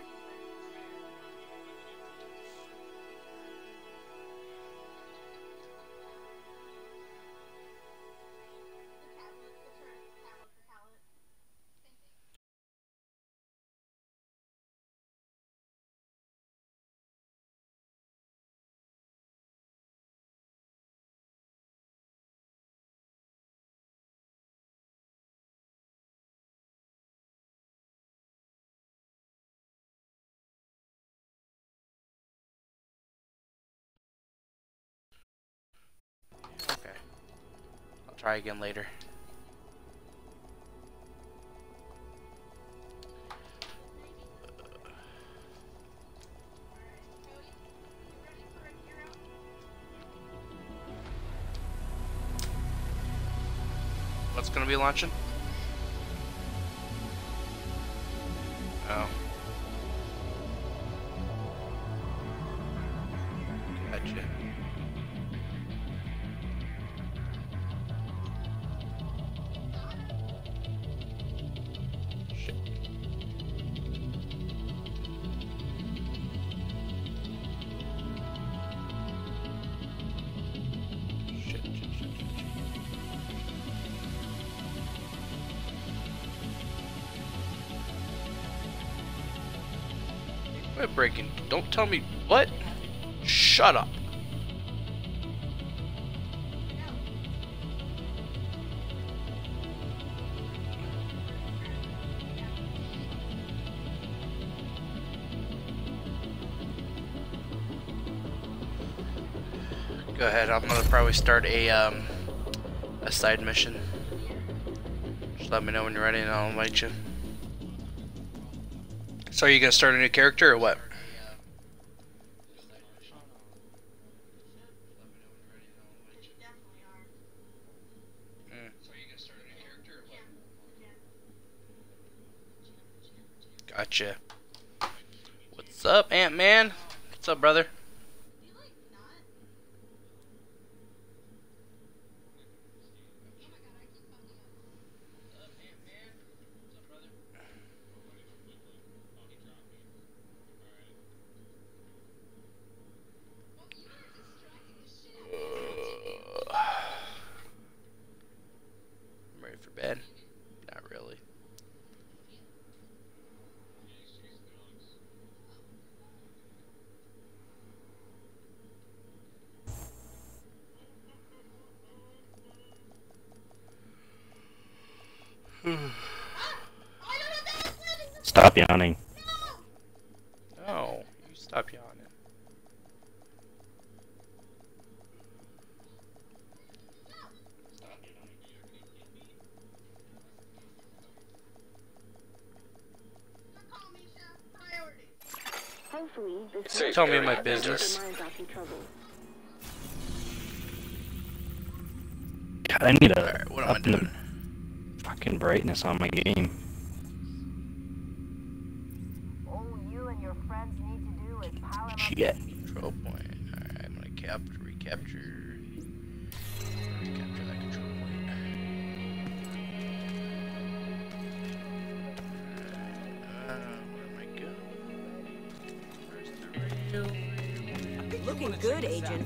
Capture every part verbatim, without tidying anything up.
Okay. I'll try again later. What's gonna be launching? Oh. Gotcha. Shit. Shit, shit, shit, shit, shit. Quit breaking. Don't tell me what? Shut up. Go ahead. I'm gonna probably start a um a side mission. Just let me know when you're ready, and I'll invite you. So, are you gonna start a new character or what? Gotcha. What's up, Ant-Man? What's up, brother? I'm ready for bed. Not really. Stop yawning. No, you stop yawning. Safe Tell me area my entered. business. God, I need a Alright, what am I up the doing? fucking brightness on my game. All you and your friends need to do is power up. Shit. Control point. Alright, I'm gonna cap recapture. Recapture that control point. Alright, uh, where am I going? Where's the radio? Looking good, Agent.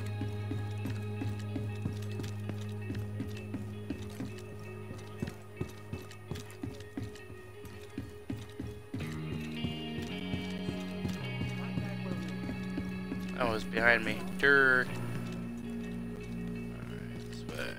That was behind me. Durr. Alright, this way.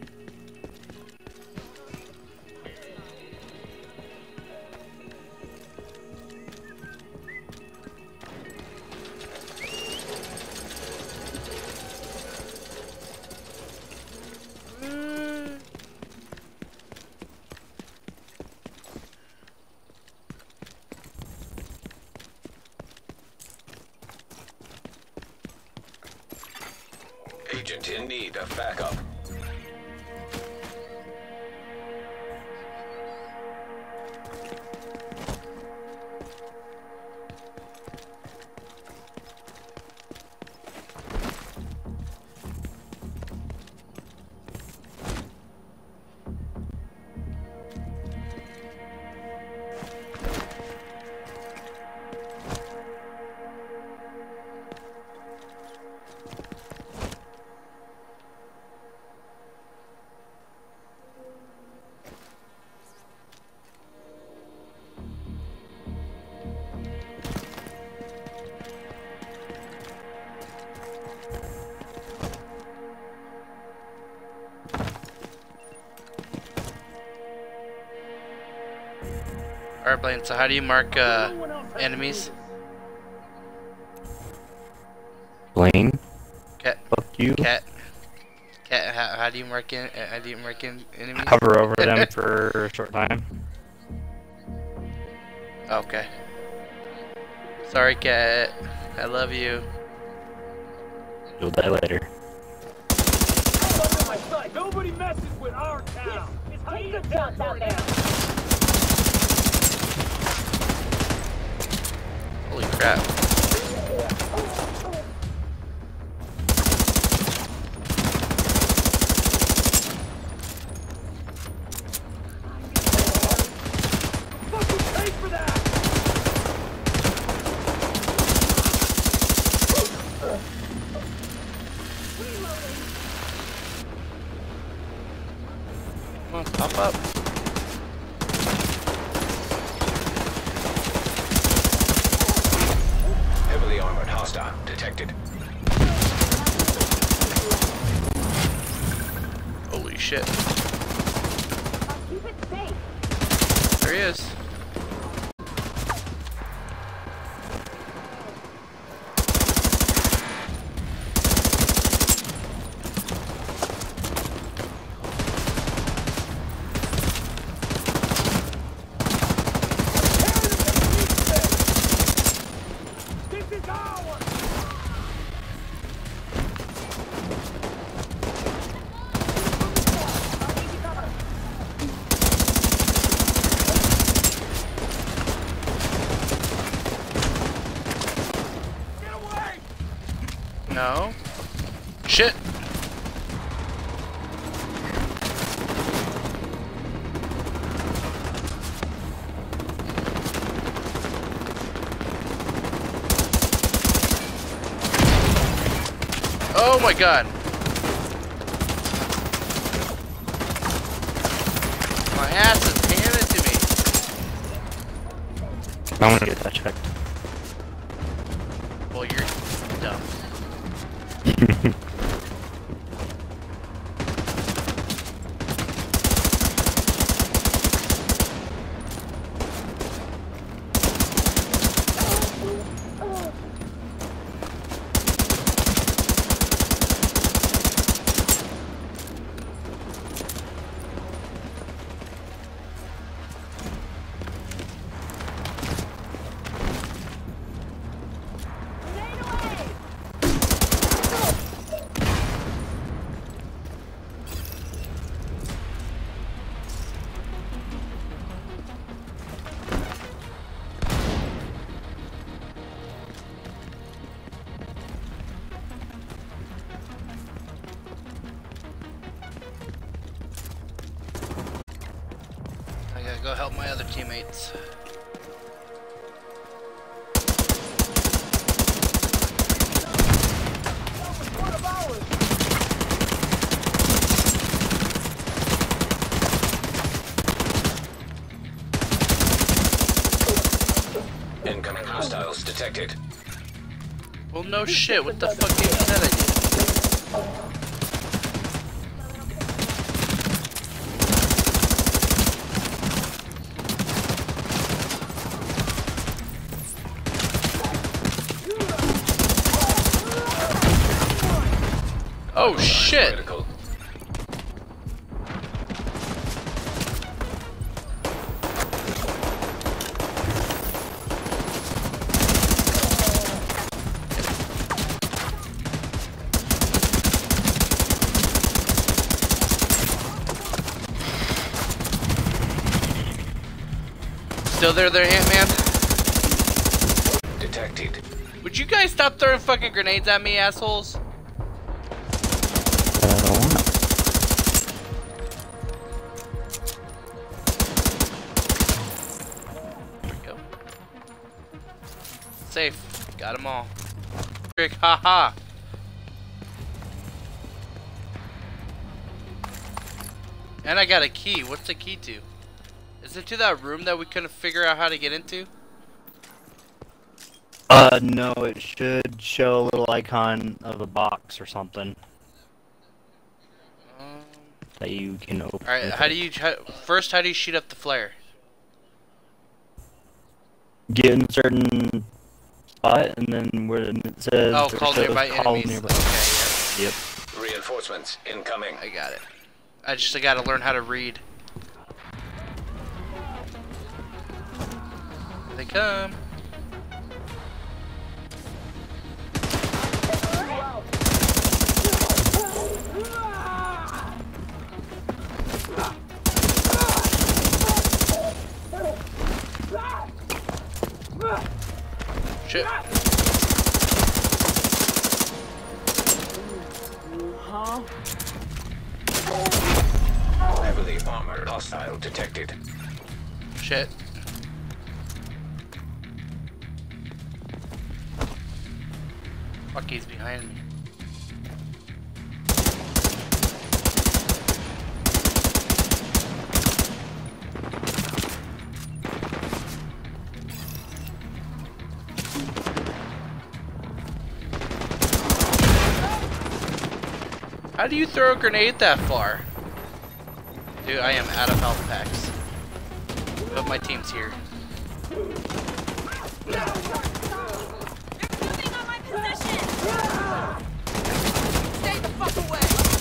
Agent in need of backup. Fireblade. So how do you mark uh, enemies? Blaine, Cat. fuck you. Cat. Cat. How, how do you mark in? How do you mark in enemies? Hover over them for a short time. Okay. Sorry, Cat. I love you. You'll die later. Nobody messes with our town. Take good shots out there. Holy crap. Fucking pay for that. Come on, pop up. Heavily armored hostile detected. Holy shit. Keep it safe. There he is. This is ours. Get away. No. Shit. Oh my god. My ass is handed to me. I want to get that checked. Well, you're dumb. I gotta go help my other teammates. Incoming hostiles detected. Well, no shit. What the fuck did you said I did? Oh shit! Critical. Still there, there, Ant-Man? Detected. Would you guys stop throwing fucking grenades at me, assholes? I don't want to. There we go. Safe. Got them all. Trick, haha. And I got a key. What's the key to? Is it to that room that we couldn't figure out how to get into? Uh, no, it should show a little icon of a box or something Um, that you can open. Alright, how do you... How, first, how do you shoot up the flare? get in a certain spot, and then where it says Oh, or call shows nearby call enemies. nearby. Okay, Yep. Reinforcements incoming. yeah, I got it. I just I gotta learn how to read. Here they come. Shit. Heavily armored hostile detected. Shit. Fuck, he's behind me. How do you throw a grenade that far? Dude, I am out of health packs. But my team's here. Moving on my position! Stay the fuck away!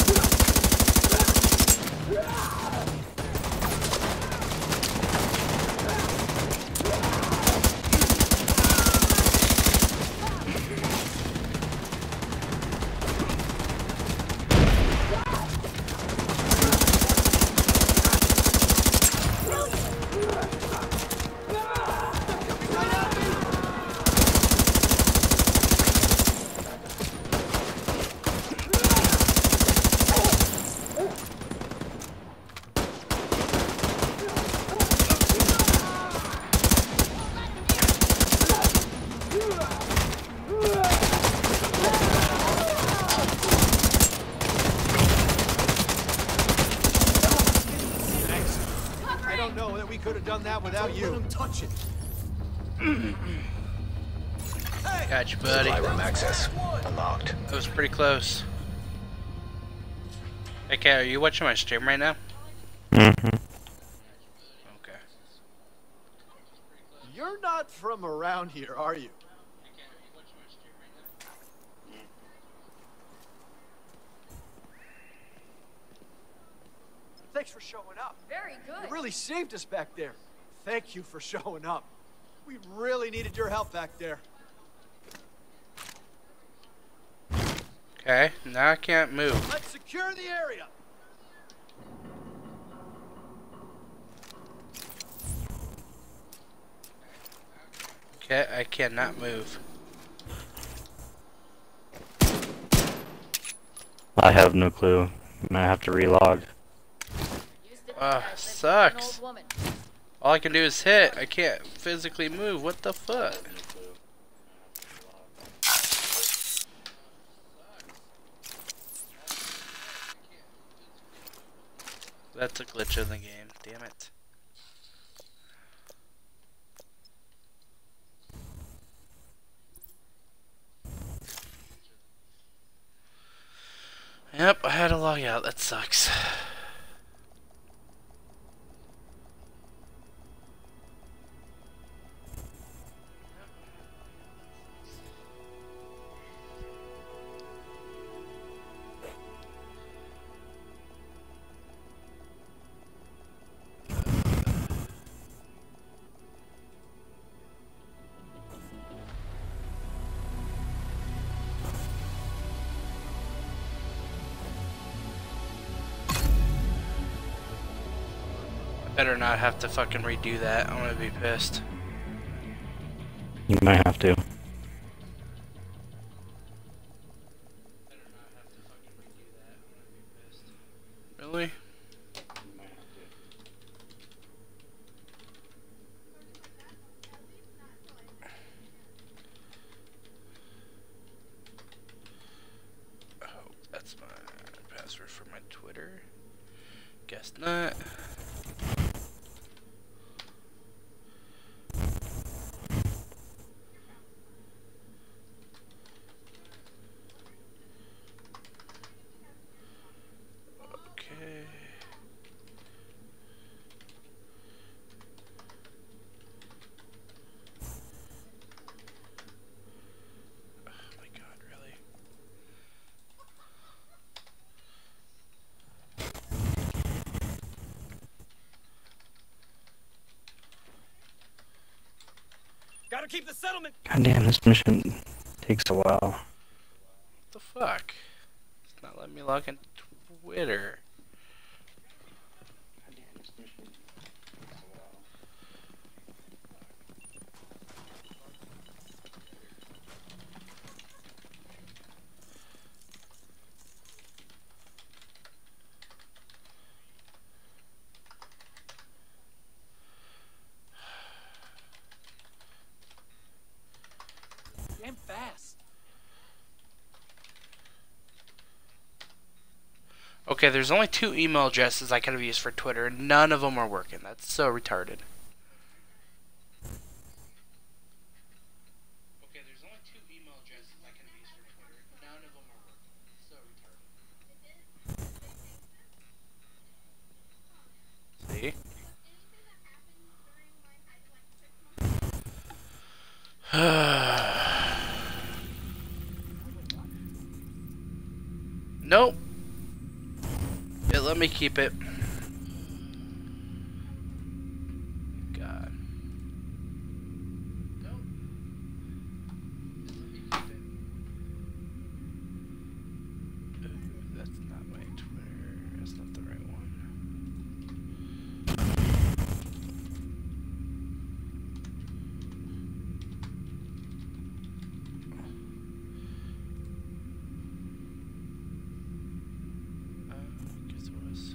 I don't know that we could have done that without you. Let him touch it. Gotcha, buddy. Supply room access unlocked. That was pretty close. Hey, Kat, are you watching my stream right now? Mm-hmm. Okay. You're not from around here, are you? Thanks for showing up. Very good. You really saved us back there. Thank you for showing up. We really needed your help back there. Okay, now I can't move. Let's secure the area. Okay, I cannot move. I have no clue. I might have to relog. Ugh, sucks. All I can do is hit. I can't physically move. What the fuck? That's a glitch in the game. Damn it. Yep, I had to log out. That sucks. Better not have to fucking redo that. I'm gonna be pissed. You might have to. Really? Oh, that's my password for my Twitter. Guess not. Okay. keep the settlement. God damn, this mission takes a while. What the fuck? It's not letting me log in Twitter. Damn fast. Okay, there's only two email addresses I could have used for Twitter, and none of them are working. That's so retarded. Okay, there's only two email addresses I could have used for Twitter, and none of them are working. So retarded. See? Nope. Yeah, let me keep it. God. Nope. Let me keep it. Ooh, that's not my Twitter. That's not the right one. Guess it was.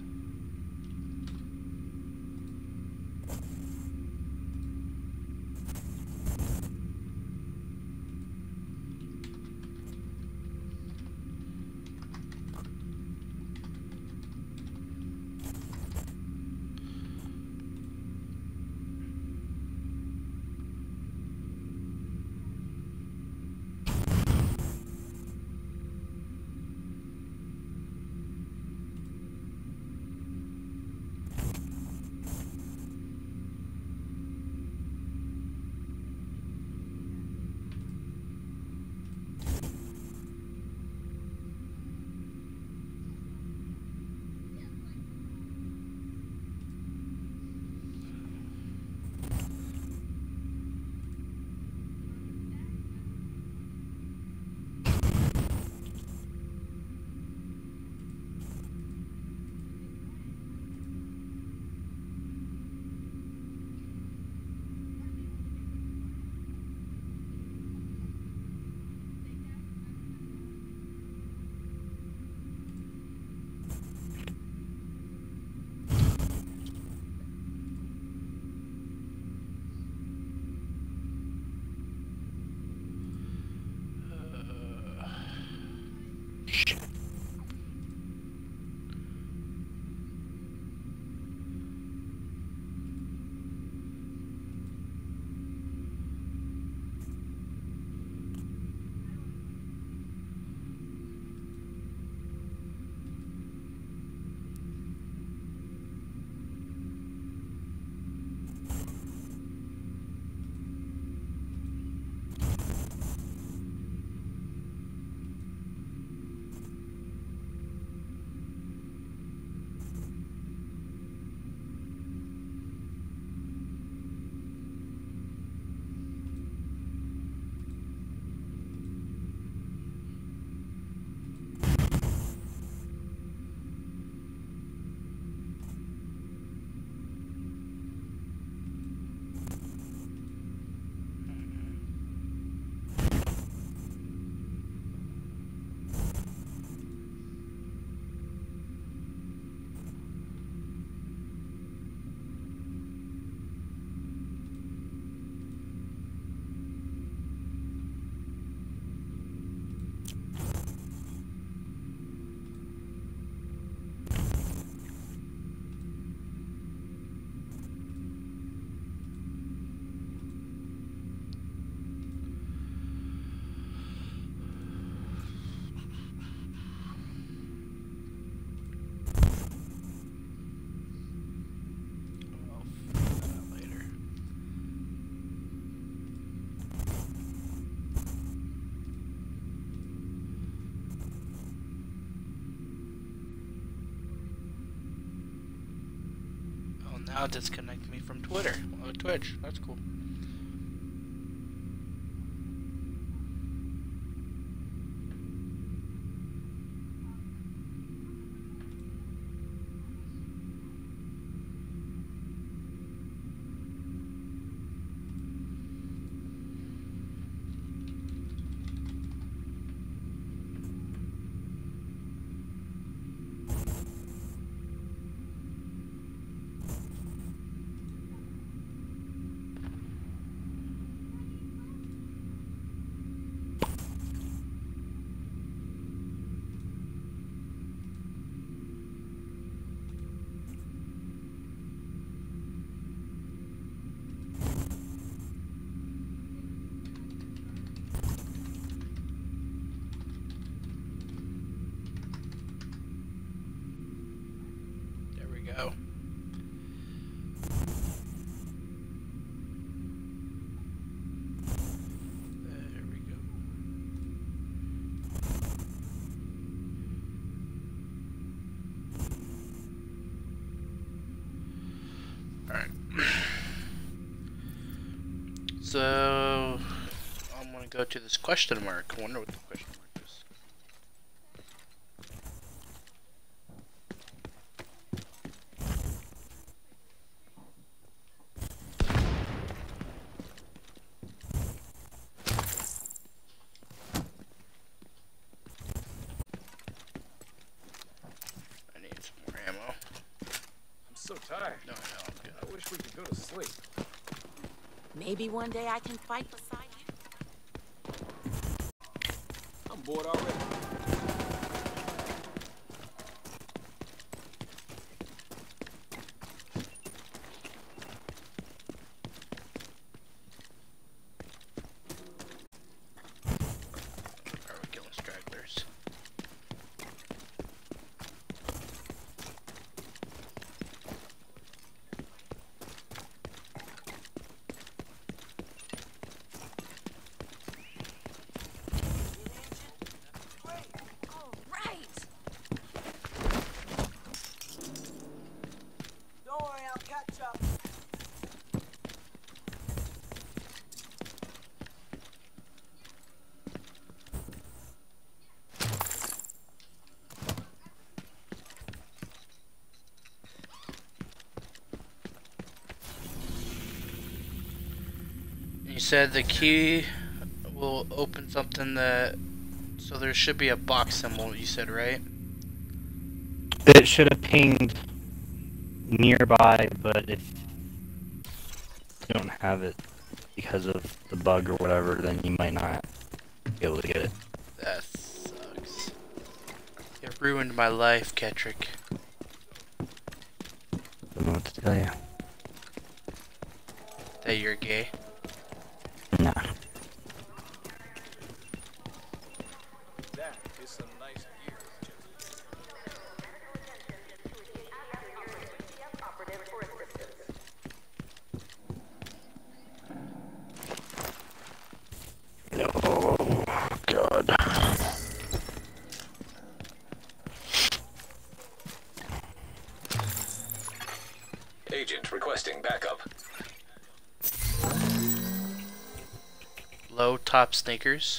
Now disconnect me from Twitter. Oh, Twitch. That's cool. So I'm gonna go to this question mark. I wonder what the question mark is. I need some more ammo. I'm so tired. No, no, I'm good. I wish we could go to sleep. Maybe one day I can fight beside you. I'm bored already. Are we killing stragglers? All right. Don't worry, I'll catch up. You said the key will open something that, so there should be a box symbol, you said, right? It should have pinged nearby, but if you don't have it because of the bug or whatever, then you might not be able to get it. That sucks. It ruined my life, Ketrick. Don't know what to tell you. That you're gay. Nah. That is some nice gear. Oh, God. Agent requesting backup. Low top sneakers.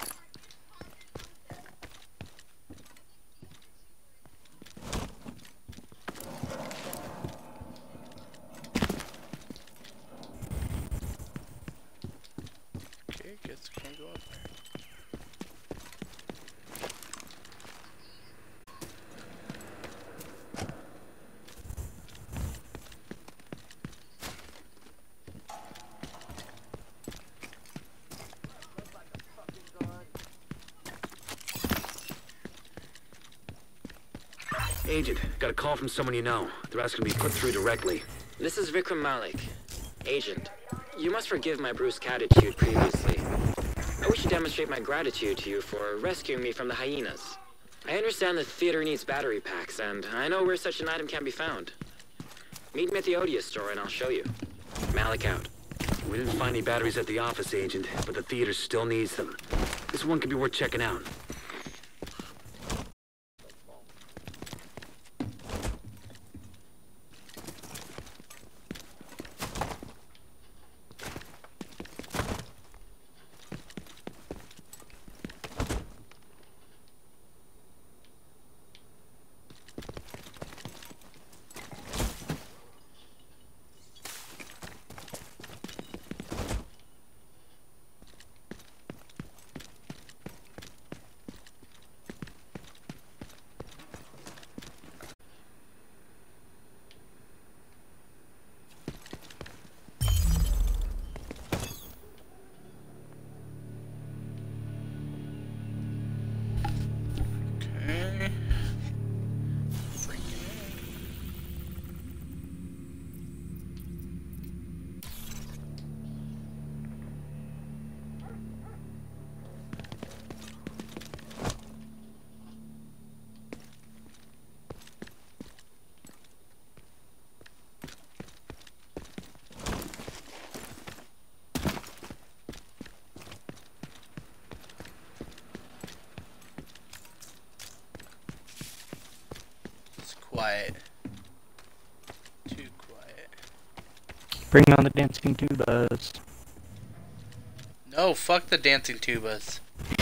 Okay, guess can't go up there. Agent, got a call from someone you know. They're asking to be put through directly. This is Vikram Malik. Agent, you must forgive my brusque attitude previously. I wish to demonstrate my gratitude to you for rescuing me from the hyenas. I understand the theater needs battery packs, and I know where such an item can be found. Meet me at the Odia store and I'll show you. Malik out. We didn't find any batteries at the office, Agent, but the theater still needs them. This one could be worth checking out. Okay. It's quiet. Too quiet. Bring on the dancing tubas. Oh, fuck the dancing tubas.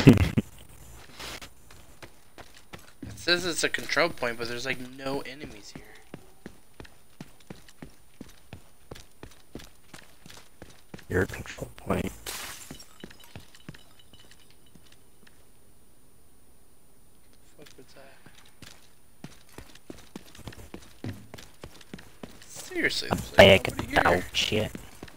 It says it's a control point, but there's like no enemies here. Your control point. What the fuck was that? Seriously, there's like Big nobody dog here. shit.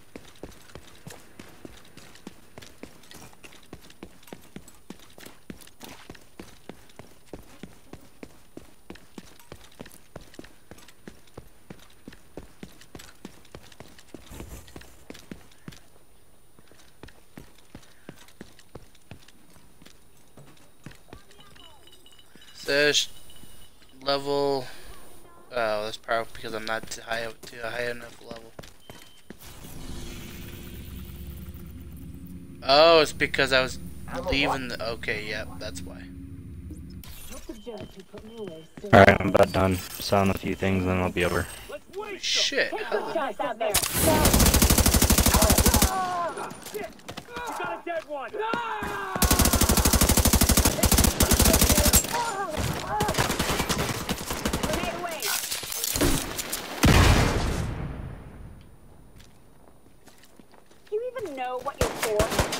Says level. Oh, that's probably because I'm not too high to a high enough level. Oh, it's because I was leaving the. Okay, yep, that's why. Alright, I'm about done selling a few things, then I'll be over. Holy shit. How the- Guys out there. You got a dead one! Grenade away. Do you even know what you're for?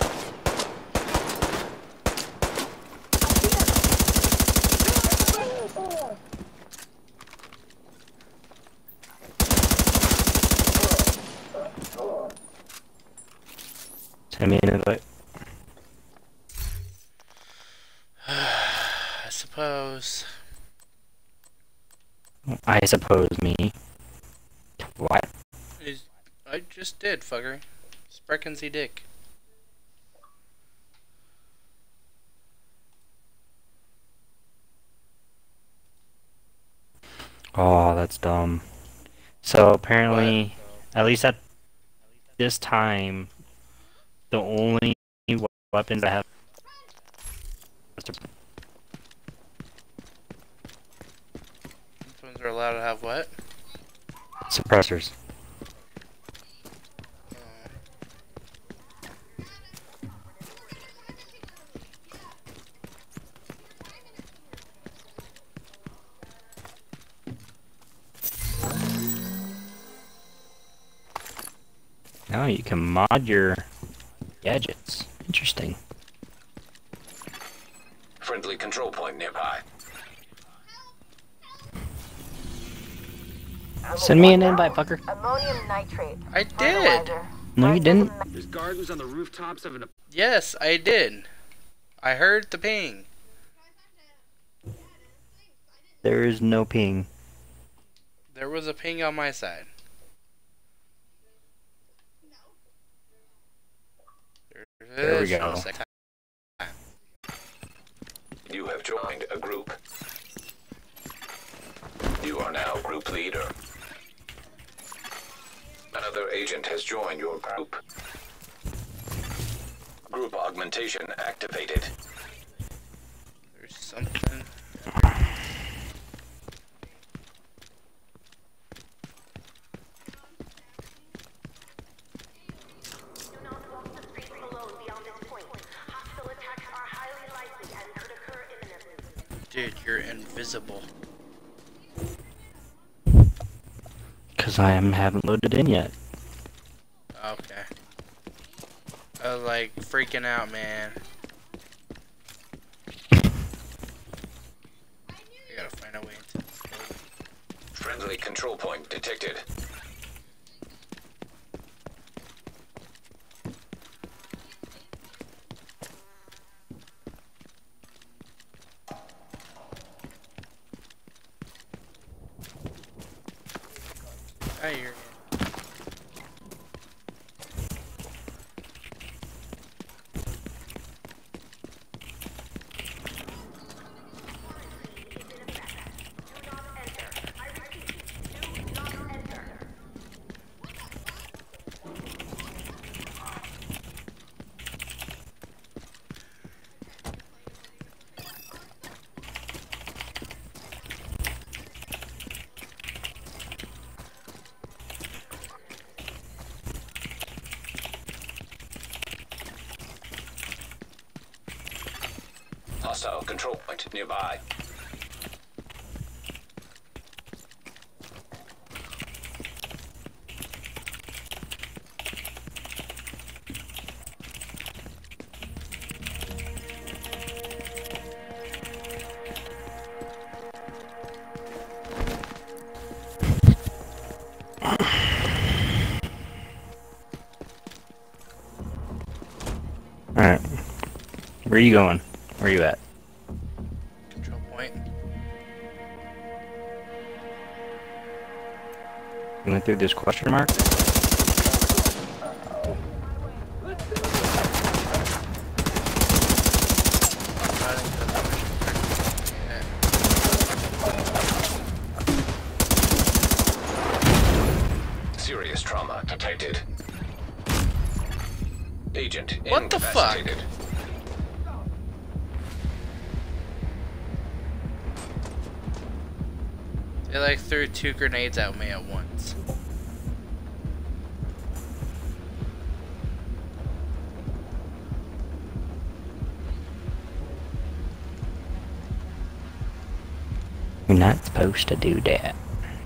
Send me an invite. I suppose. I suppose me. What? Is- I just did, fucker. Sprechen Sie dick. Oh, that's dumb. So apparently, at least at this time, the only weapons I have. Which ones are allowed to have what? Suppressors. Now you can mod your gadgets. Interesting. Friendly control point nearby. Send me an invite, fucker. Ammonium nitrate. I did. Fertilizer. No, you didn't. There's gardens on the rooftops of an... Yes, I did. I heard the ping. There is no ping. There was a ping on my side. There we is go. no second time. You have joined a group. You are now group leader. Another agent has joined your group. Group augmentation activated. There's something. Dude, you're invisible. Because I am, haven't loaded in yet. Okay. I was like freaking out, man. I gotta find a way into this building. Friendly control point detected. I hear you. Hostile control point nearby. Alright. Where are you going? Where are you at? Control point. Going through this question mark? Serious trauma detected. Agent What the fuck? incapacitated. They like threw two grenades at me at once. You're not supposed to do that.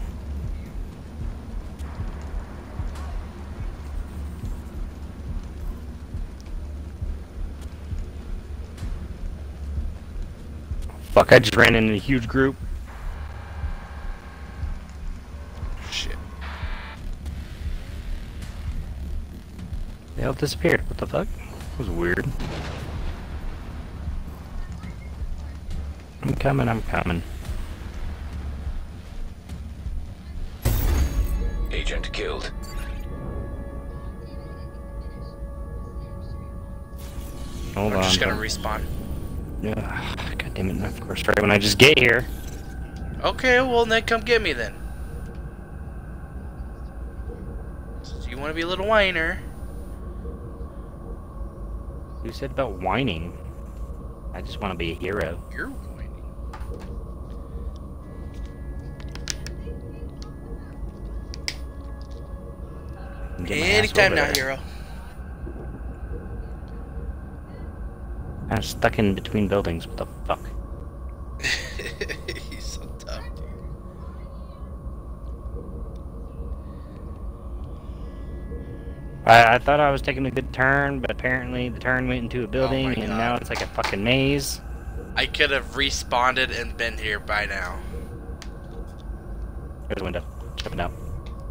Fuck, I just ran into a huge group. Shit. They all disappeared. What the fuck? That was weird. I'm coming, I'm coming. Agent killed. Hold I'm on. just gonna don't- respawn. Yeah, God damn it, of course, right when I just get here. Okay, well then come get me then. So you want to be a little whiner? Who said about whining? I just want to be a hero. You're whining. And get my ass Anytime over now, there. hero. I'm stuck in between buildings. What the fuck? He's so tough, dude. I, I thought I was taking a good turn, but apparently the turn went into a building, my and God. now it's like a fucking maze. I could have respawned and been here by now. There's a window. Jumping out.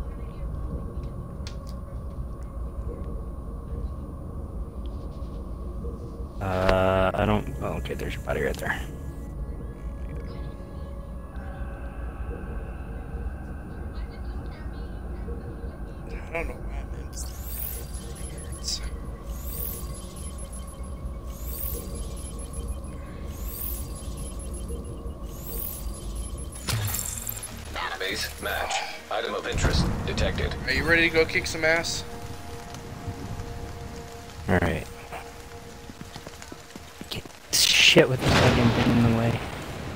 Uh, I don't. Oh, okay. There's your body right there. I don't know why I'm in. It's- Base match. Item of interest detected. Are you ready to go kick some ass? All right. Get shit with the fucking thing in the way.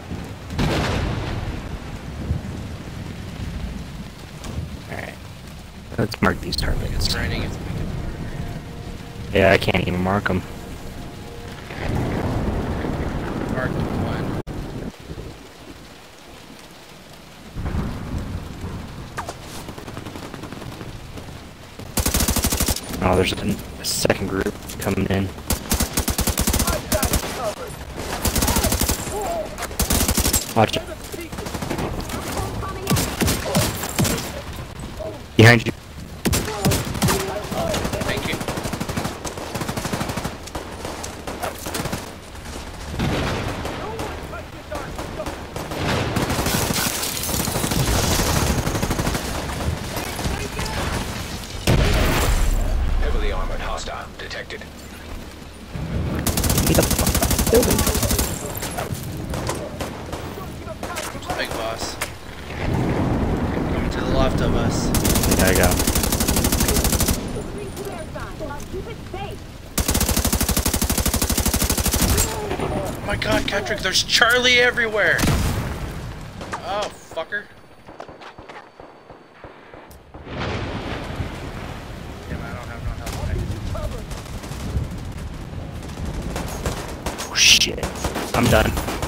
All right. Let's mark these targets. It's raining. It's Yeah, I can't even mark them. marked one. Oh, there's a, a second group coming in. Watch it. Behind you. Thank you. Heavily armored hostile detected. Get the fuck out of the building. Big boss. Coming to the left of us. There I go. Oh my god, Patrick, there's Charlie everywhere! Oh, fucker. Damn, I don't have no health. Oh shit. I'm done.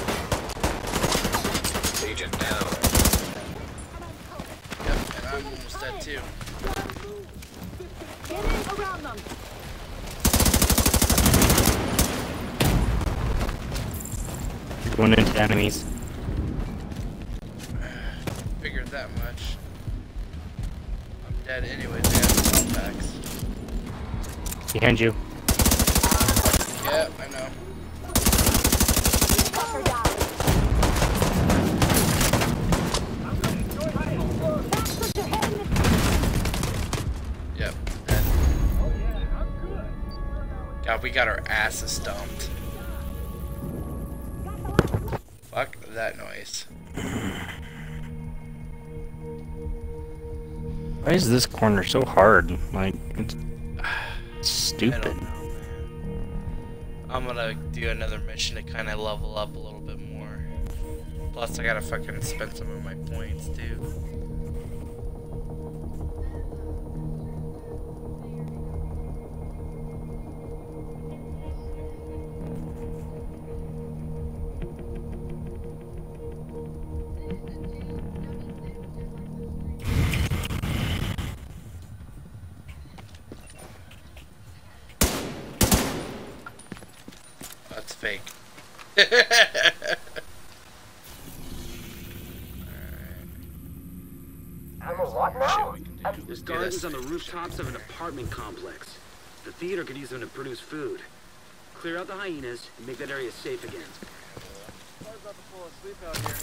Agent down. Yep, and I'm almost dead too. Get in around them. You're going into enemies. Figured that much. I'm dead anyway, they have health packs. Behind you. Yep, I know. Fucker down. Yep, dead. God, we got our asses stomped. Fuck that noise. Why is this corner so hard? Like, it's I stupid. don't know, man. I'm gonna do another mission to kind of level up a little bit more. Plus, I gotta fucking spend some of my points too. That's fake. There's gardens on the rooftops of an apartment complex. The theater could use them to produce food. Clear out the hyenas and make that area safe again. I'm about to fall asleep out here.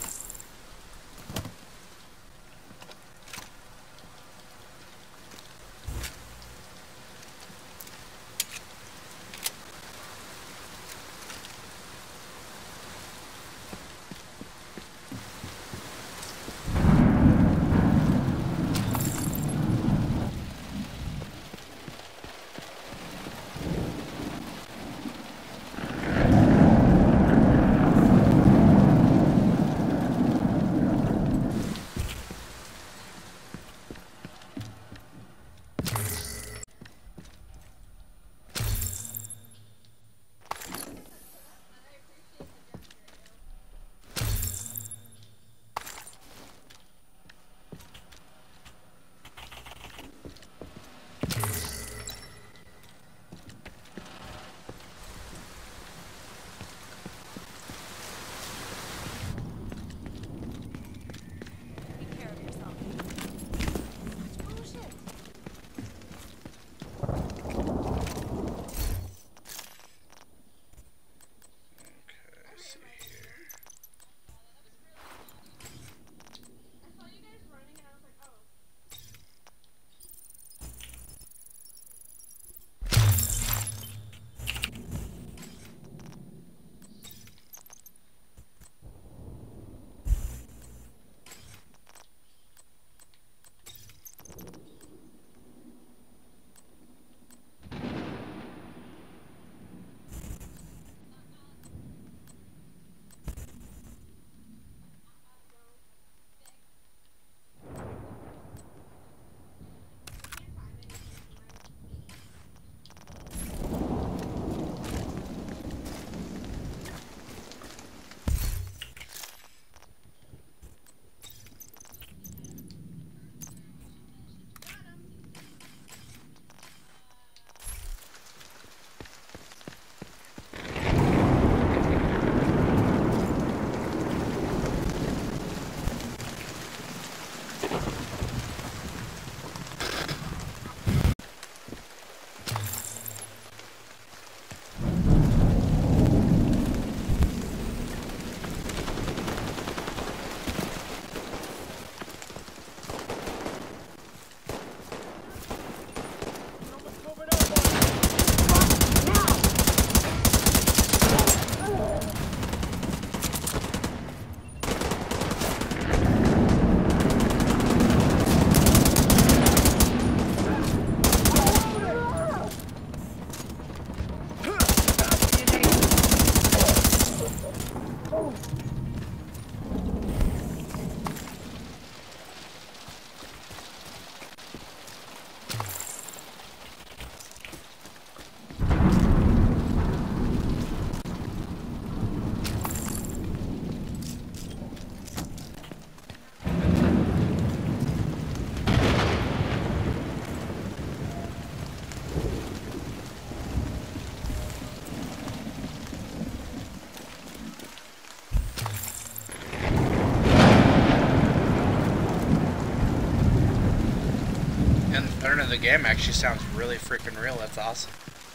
of the game actually sounds really freaking real. That's awesome.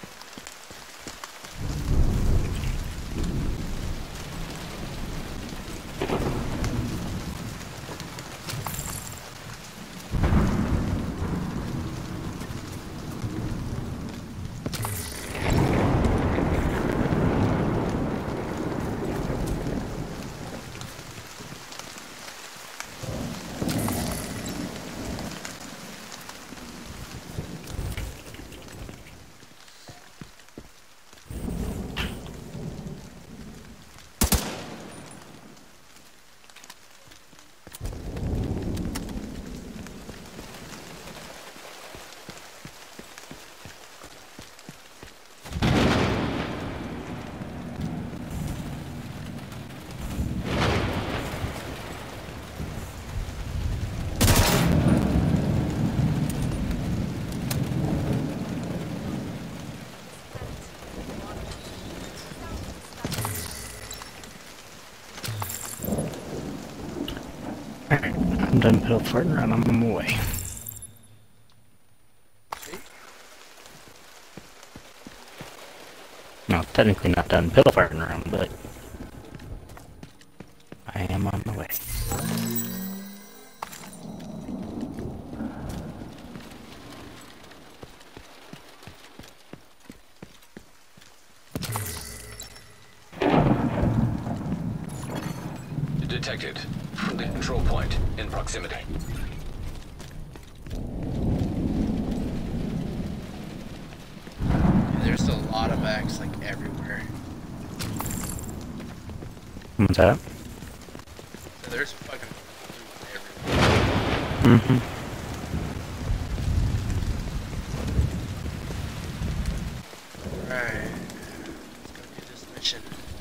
I'm done pillow farting around, I'm on my way. No, technically not done pillow farting around, but I am on my way. Detected. From the control point in proximity. There's a lot of X like everywhere. What's that? So there's fucking everywhere. Mm-hmm. Alright. Let's go do this mission.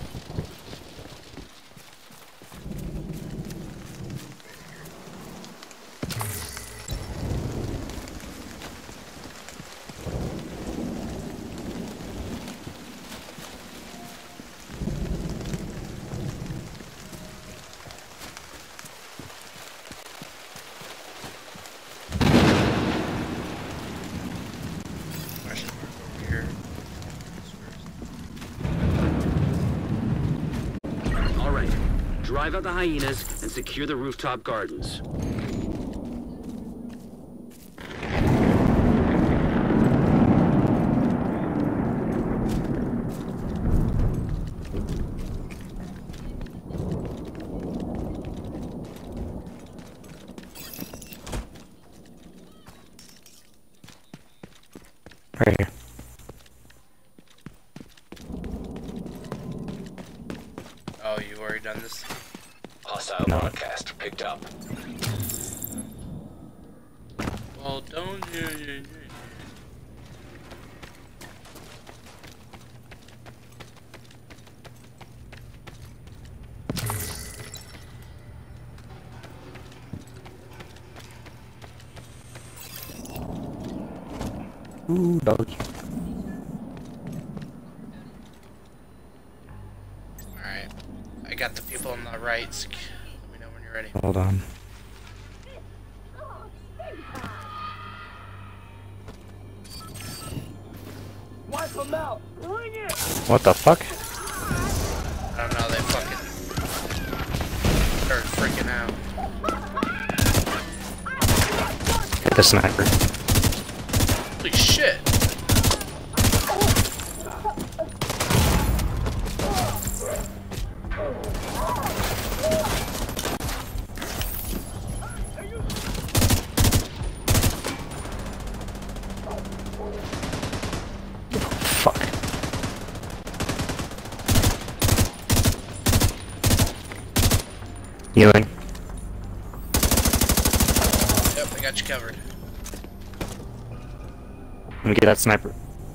Drive out the hyenas and secure the rooftop gardens. Right here. Oh, you've already done this? Hostile No. broadcast picked up. Well, don't you... Ooh, doggy. Alright. I got the people on the right. Let me know when you're ready. Hold on. Wipe them out. Bring it. What the fuck? I don't know, they fucking started freaking out. Hit the sniper. Holy shit! Fuck. Healing. Yep, I got you covered. Let me get that sniper.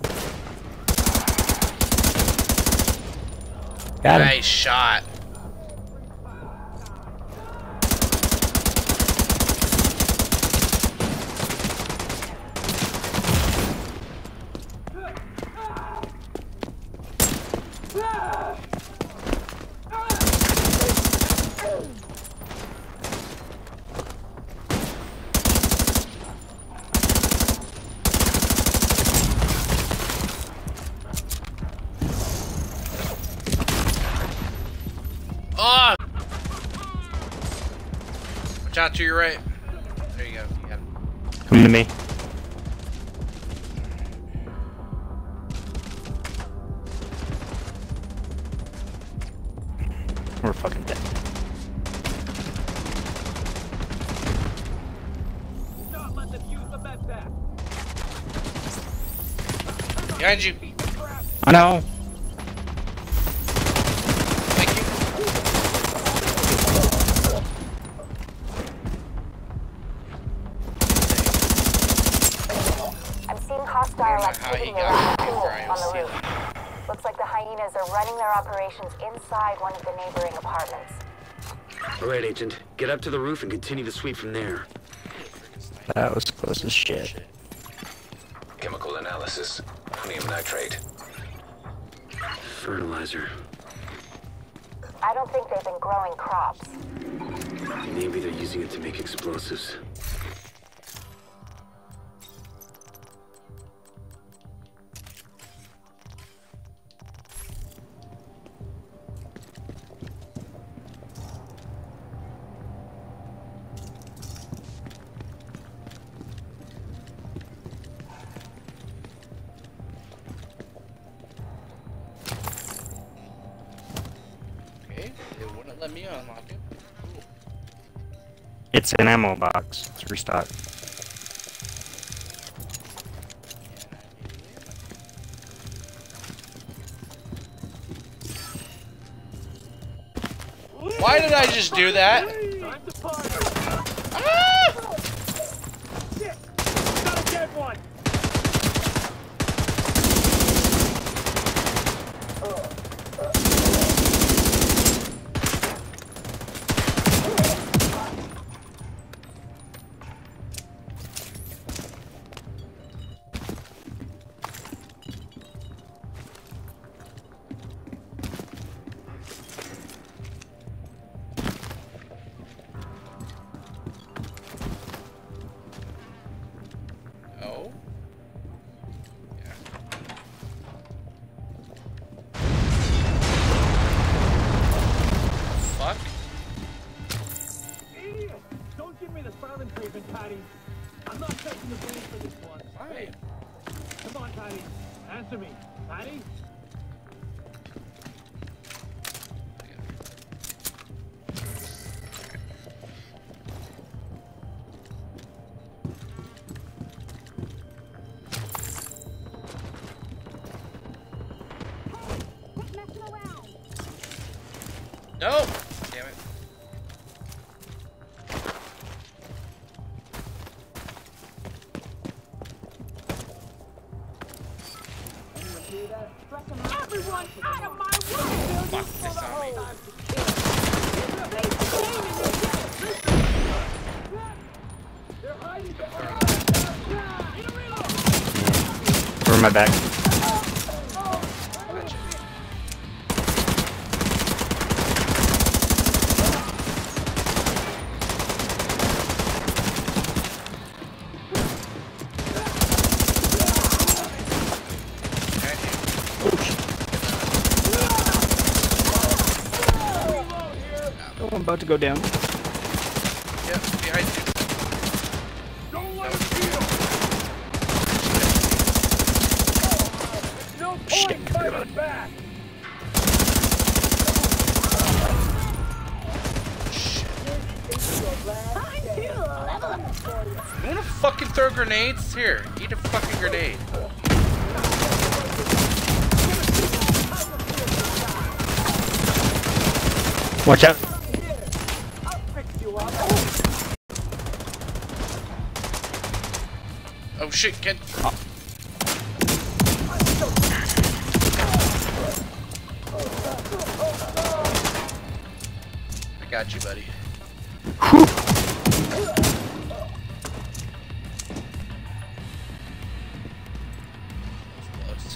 Got him. Nice shot. John, to your right. There you go. You got him. Come to me. We're fucking dead. Not let them use the med pack. Behind you. I know. Thank you. I'm seeing I hostile don't know how activity he around got the me pool before I on was the stealing. roof. Looks like the hyenas are running their operations inside one of the neighboring apartments. All right, Agent. Get up to the roof and continue the sweep from there. That was close as shit. Chemical analysis. Ammonium nitrate. Fertilizer. I don't think they've been growing crops. Maybe they're using it to make explosives. Okay, it wouldn't let me unlock it. Cool. It's an ammo box. It's restocked. Why did I just do that? Time to party. Ah! Shit! Got a dead one. Oh. Yeah. Fuck. Idiot! Don't give me the silent treatment, Patty. I'm not taking the blame for this one. Why? Come on, Patty. Answer me. Patty? No! Damn it. Everyone out of my way! Fuck this on me. Over my back. Oh, I'm about to go down. Yep, behind you. Don't let him feel! No Shit. point fighting back! You wanna fucking throw grenades? Here, eat a fucking grenade. Watch out. Oh shit, get. I got you, buddy. Close.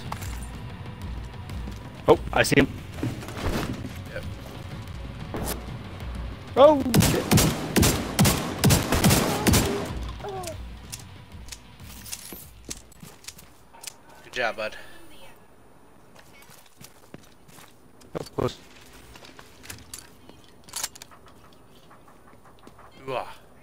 Oh, I see him. Yep. Oh, shit. Good job, bud. That was close. Ooh-ah.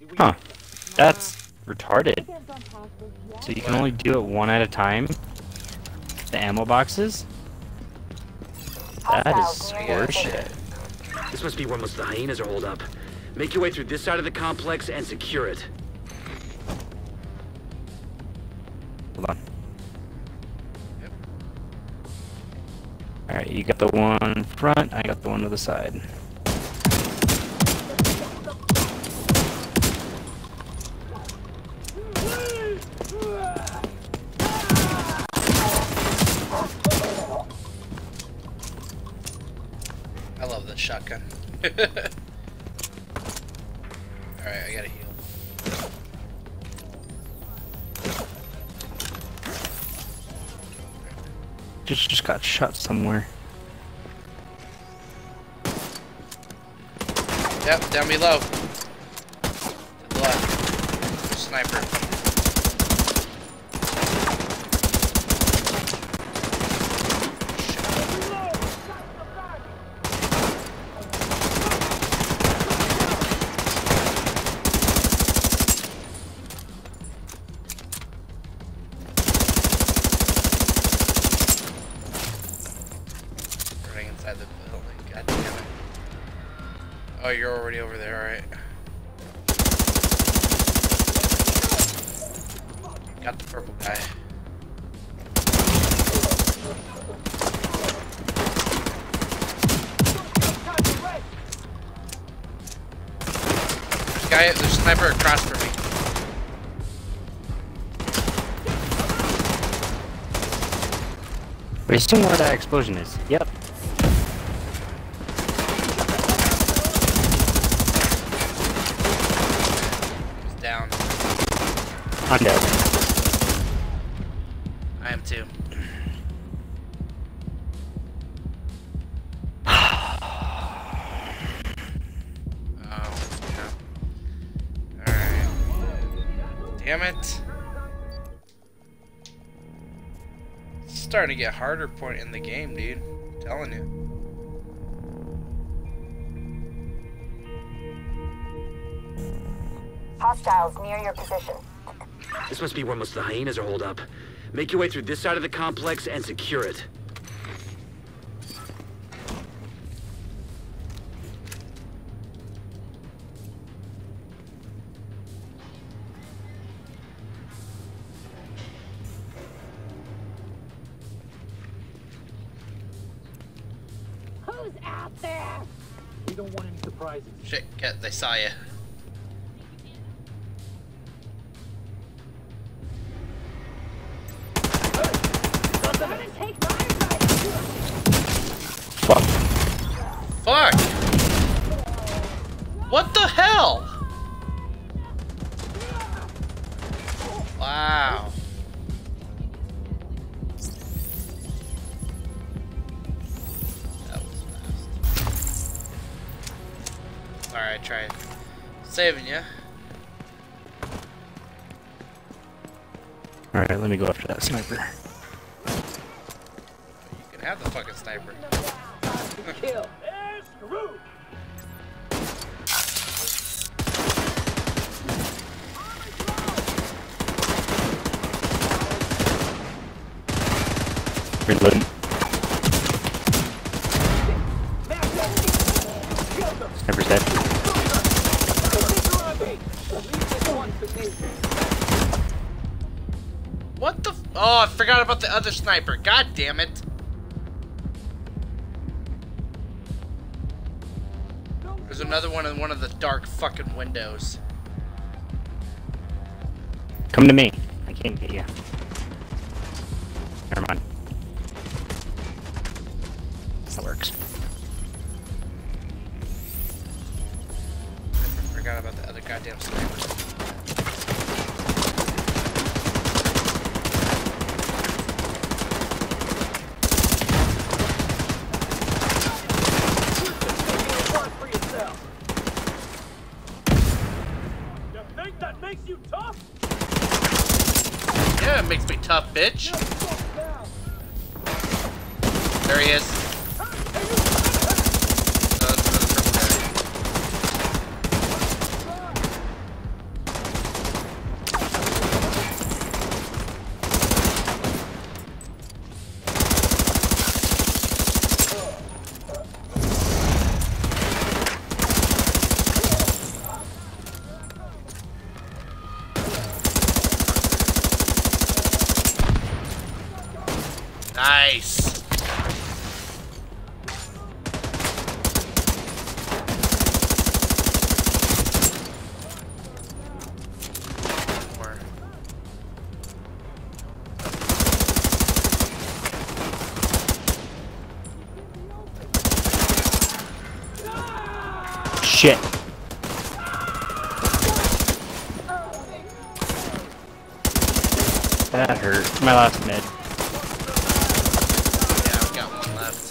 Huh. That's retarded. So you can only do it one at a time? The ammo boxes? That is horseshit. This must be where most of the hyenas are holed up. Make your way through this side of the complex and secure it. Hold on. Yep. Alright, you got the one front, I got the one to the side. I love this shotgun. Alright, I gotta heal. Just just got shot somewhere. Yep, down below. To the left. Sniper. Oh, you're already over there, alright. Got the purple guy. There's a guy, there's a sniper across from me. Wait, assume where that explosion is. Yep. Down. I'm dead. I am too. Oh, yeah. Alright. Damn it. It's starting to get harder point in the game, dude. I'm telling you. Hostiles near your position. This must be where most of the hyenas are holed up. Make your way through this side of the complex and secure it. Who's out there? We don't want any surprises. Shit, get, they saw you. Fuck. Fuck! What the hell? Wow. That was fast. Alright, try it. Saving you. Alright, let me go after that sniper. You can have the fucking sniper. Kill. There's Screw. Reloading. Sniper's dead. What the f- Oh, I forgot about the other sniper. God damn it. There's another one in one of the dark fucking windows. Come to me. I can't get you. Never mind. That works. I forgot about the other goddamn sniper. Makes you tough? Yeah, it makes me tough, bitch. There he is. Oh, that's another purple guy. Shit. That hurt. My last mid. Yeah, I've got one left.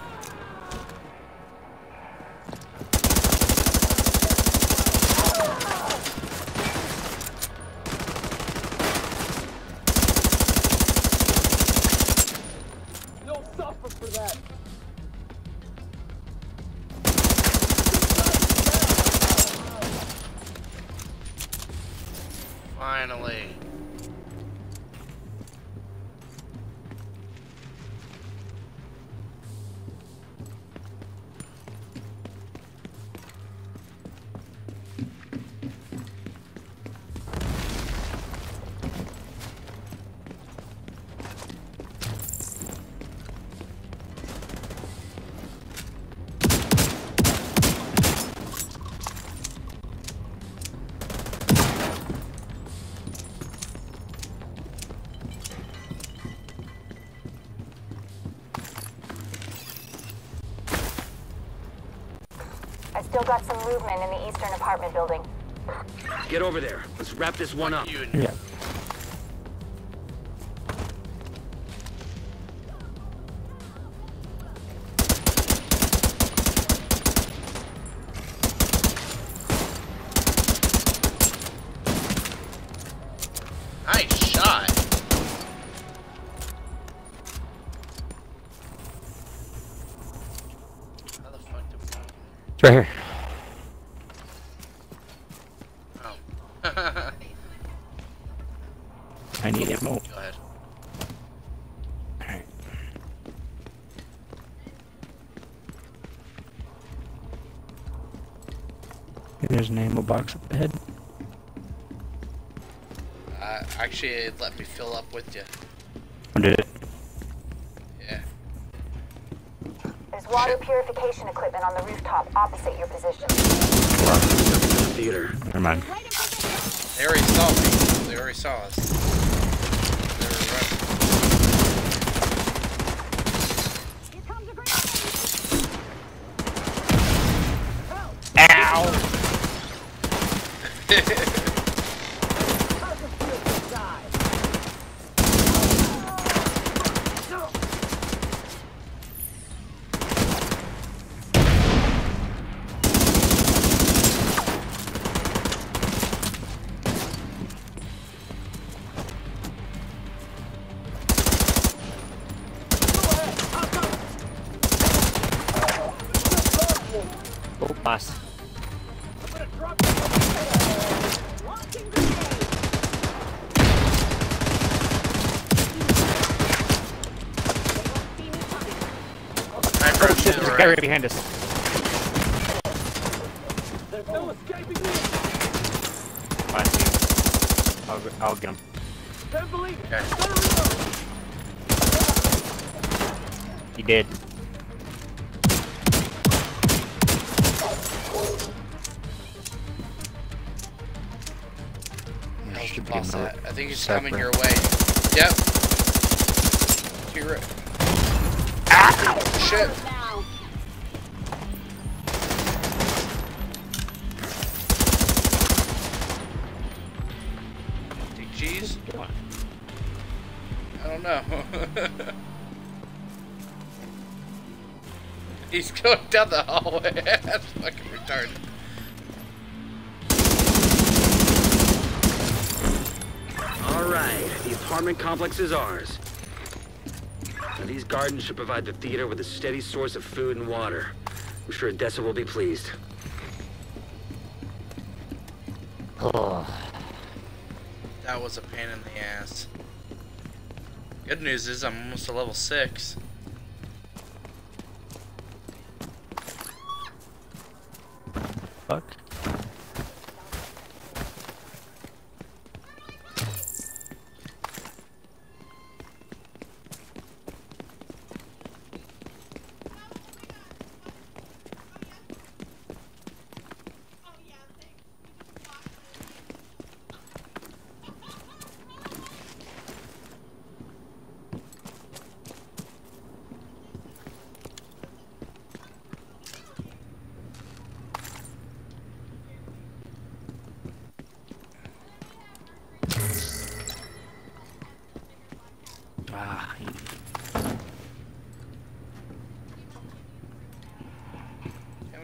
You'll suffer for that. Finally. I still got some movement in the eastern apartment building. Get over there. Let's wrap this one up. You and Yeah. nice shot. How the fuck did we go? It's right here. Oh. I need ammo. Go ahead. Alright. There's an ammo box up ahead. Uh, actually, it let me fill up with you. Or did it? Yeah. There's water purification equipment on the rooftop opposite your position. The theater. Never mind. They already saw me. They already saw us. They were running. Ow! Oh, pass. Sniper Oh shit, to the there's a right. guy right behind us. There's no escaping me. I see him. I'll, I'll get him. Can't believe it. Okay. Gotta reload. He did. How's the Should be boss another at? I think he's separate. coming your way. Yep. To your right. Ah! Shit. Take cheese? I don't know. He's going down the hallway. That's fucking retarded. Alright, the apartment complex is ours. Now, these gardens should provide the theater with a steady source of food and water. I'm sure Odessa will be pleased. Oh. That was a pain in the ass. Good news is I'm almost to level six. Fuck.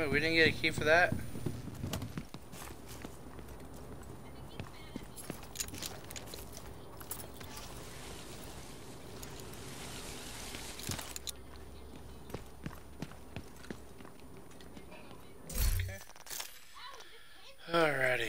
it, we didn't get a key for that? Okay. Alrighty.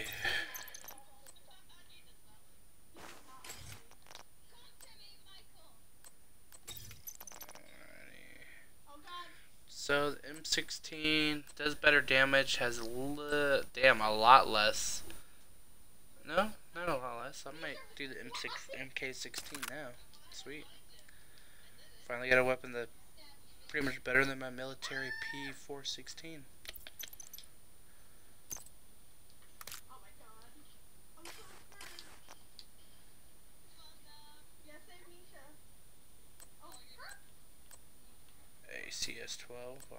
So the M sixteen does better damage, has li damn a lot less. No, not a lot less. I might do the M six M K sixteen now. Sweet. Finally got a weapon that pretty much better than my military P four sixteen. A C S twelve. Wow.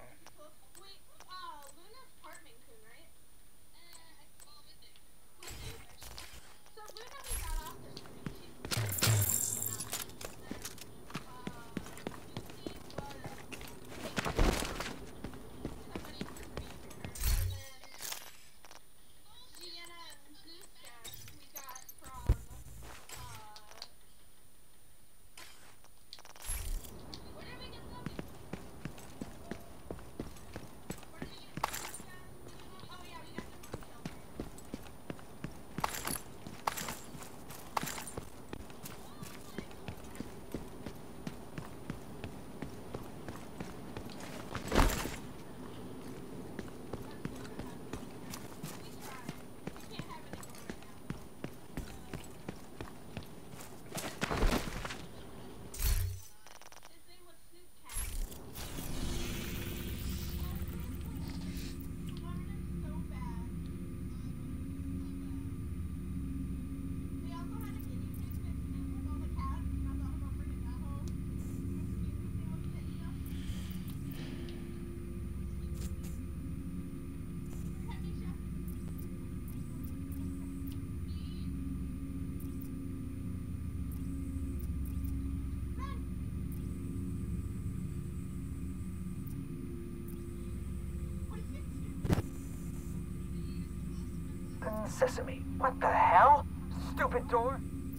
Sesame. What the hell? Stupid door.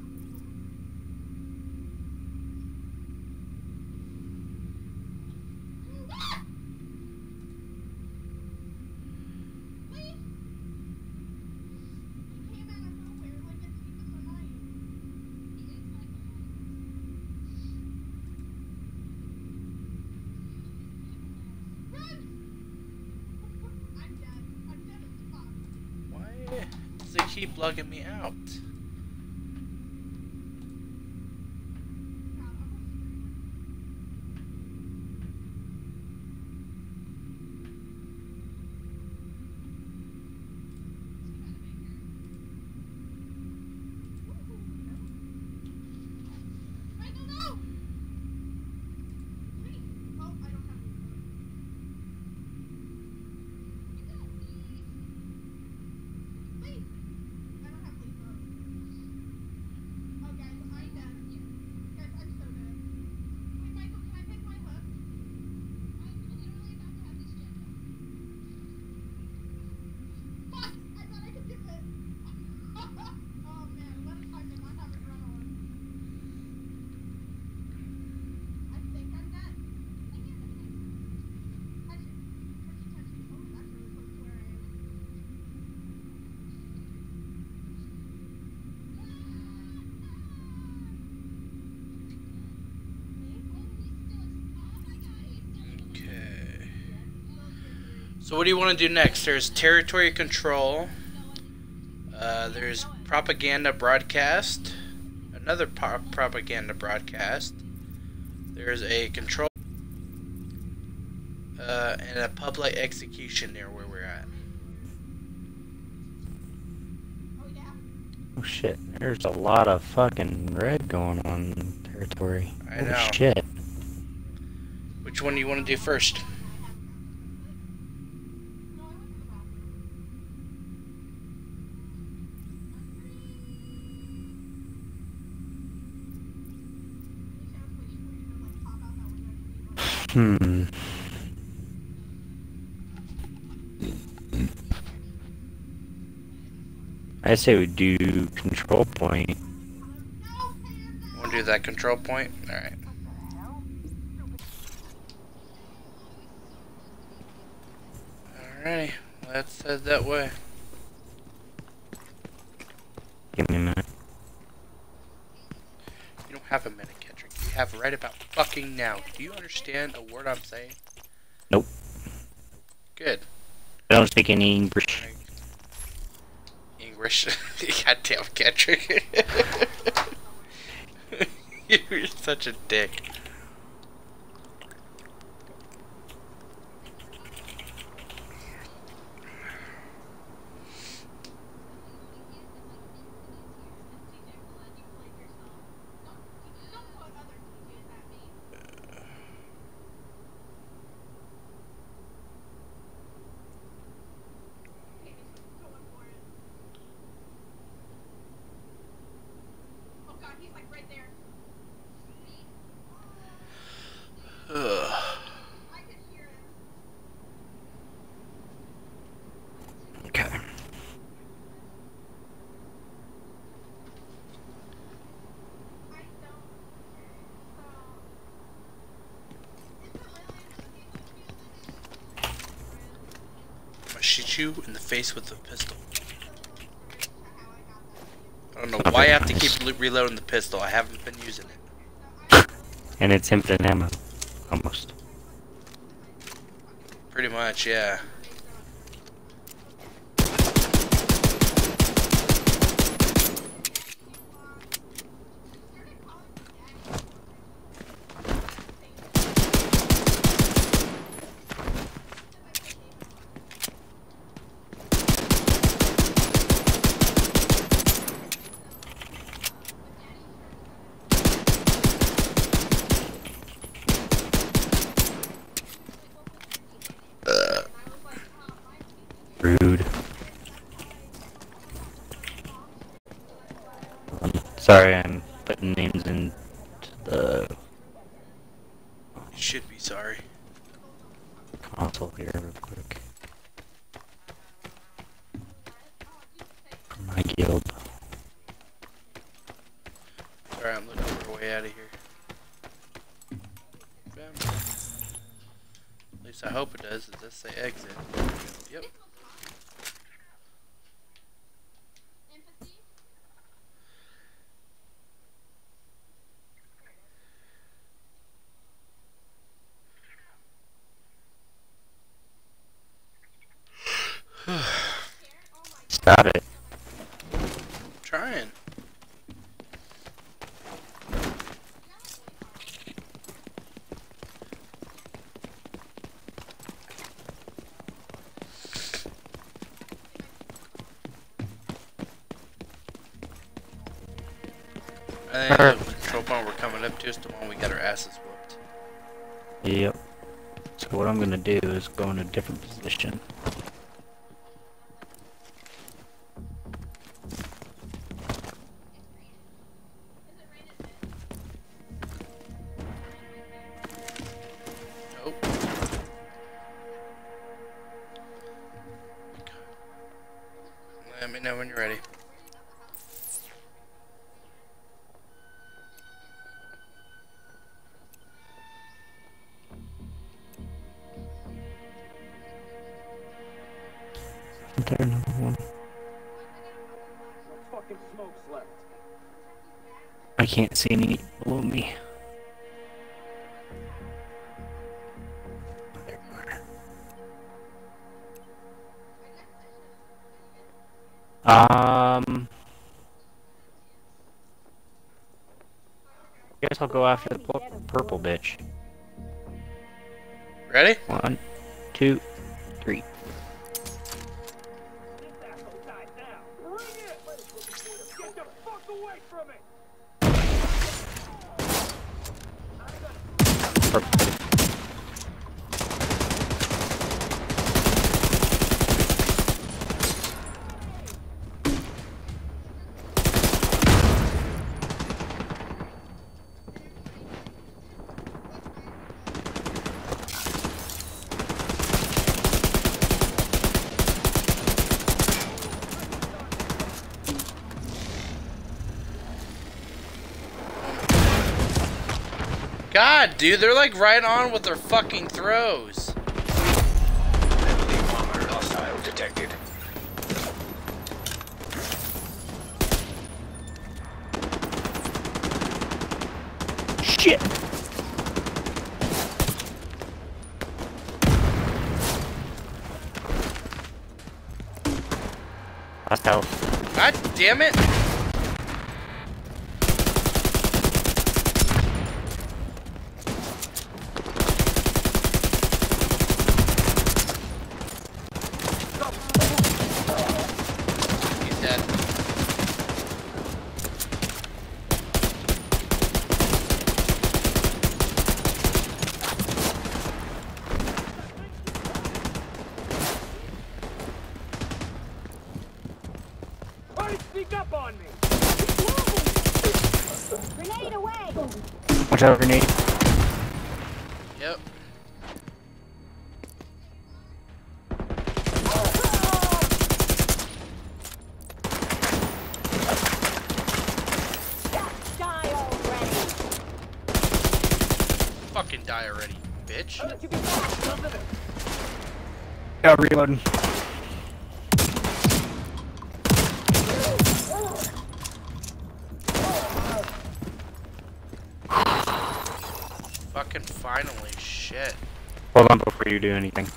They keep lugging me out. So what do you want to do next? There's territory control. Uh, there's propaganda broadcast. Another pro propaganda broadcast. There's a control. Uh, and a public execution near where we're at. Oh shit, there's a lot of fucking red going on in territory. I Holy know. shit. Which one do you want to do first? Hmm. I say we do control point. Want to do that control point? Alright. Alrighty, let's head that way. Give me a minute. You don't have a minute, Kendrick. You have right about fucking now. Do you understand a word I'm saying? Nope. Good. I don't speak any English. English. Goddamn, Kendrick. You're such a dick. Okay. I'm gonna shoot you in the face with the pistol. I don't know why I have to keep reloading the pistol. I haven't been using it. And it's infinite ammo. Almost. Pretty much, yeah. Rude. Um, sorry, I'm putting names into the You should be sorry. console here real quick. For my guild. Sorry, I'm looking for a way out of here. Bam. At least I hope it does. It does say exit. Yep. Stop it. Trying. I think the control point we're coming up to is the one we got our asses whooped. Yep. So what I'm gonna do is go in a different position. Nope. Let me know when you're ready. Isn't there another one? Fucking smoke's left. I can't see any below me. Oh, there you are. Um, I guess I'll go after the pu- purple bitch. Ready? One, two, three. Get the fuck away from me! Purple. God, dude, they're like right on with their fucking throws. Enemy armor hostile detected. Shit! Lost health. God damn it! He's dead. Party, sneak up on me! Grenade away! Watch out, grenade. Yep. Die already! Fucking die already, bitch. Yeah, reloading. Fucking finally, shit. Hold on before you do anything.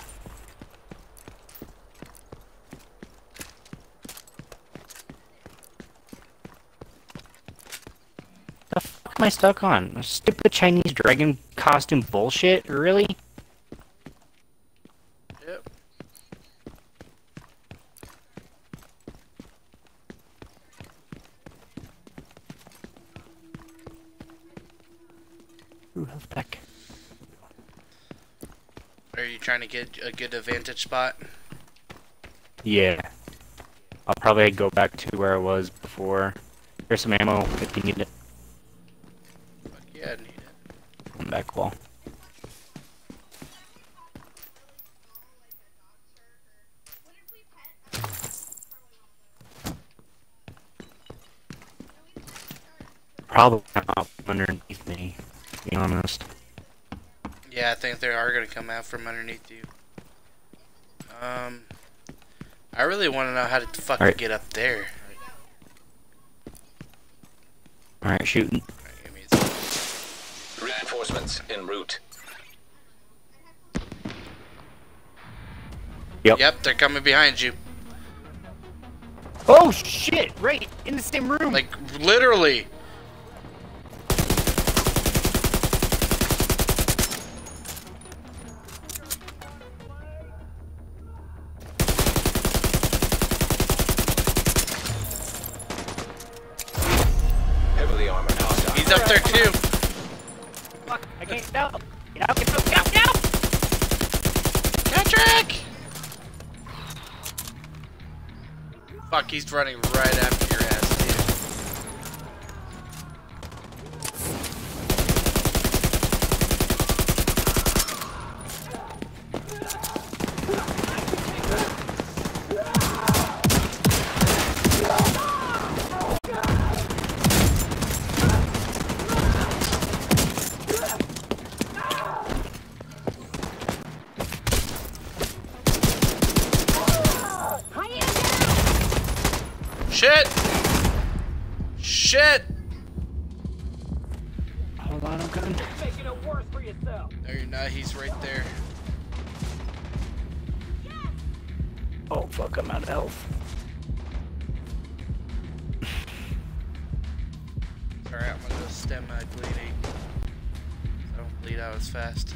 The fuck am I stuck on? A stupid Chinese dragon costume bullshit? Really? Yep. Ooh, health back. Are you trying to get a good advantage spot? Yeah. I'll probably go back to where I was before. Here's some ammo if you need it. Fuck yeah, I need it. I'm back wall. Probably not underneath me, to be honest. Yeah, I think they are gonna come out from underneath you. Um, I really want to know how to fucking Alright. get up there. Alright, shooting. Alright, give me a second. Reinforcements en route. Yep. Yep, they're coming behind you. Oh shit! Right! In the same room! Like, literally. Heavily armored hostile. He's up there too. Fuck, I can't get out! Get out, get out, get out, get out! Patrick! Fuck, he's running right after your ass, dude. Shit! Shit! Hold on, I'm coming. Making it worse for yourself. No, you're not. He's right there. Oh fuck, I'm out of health. Alright, I'm gonna go stem my bleeding. So I don't bleed out as fast.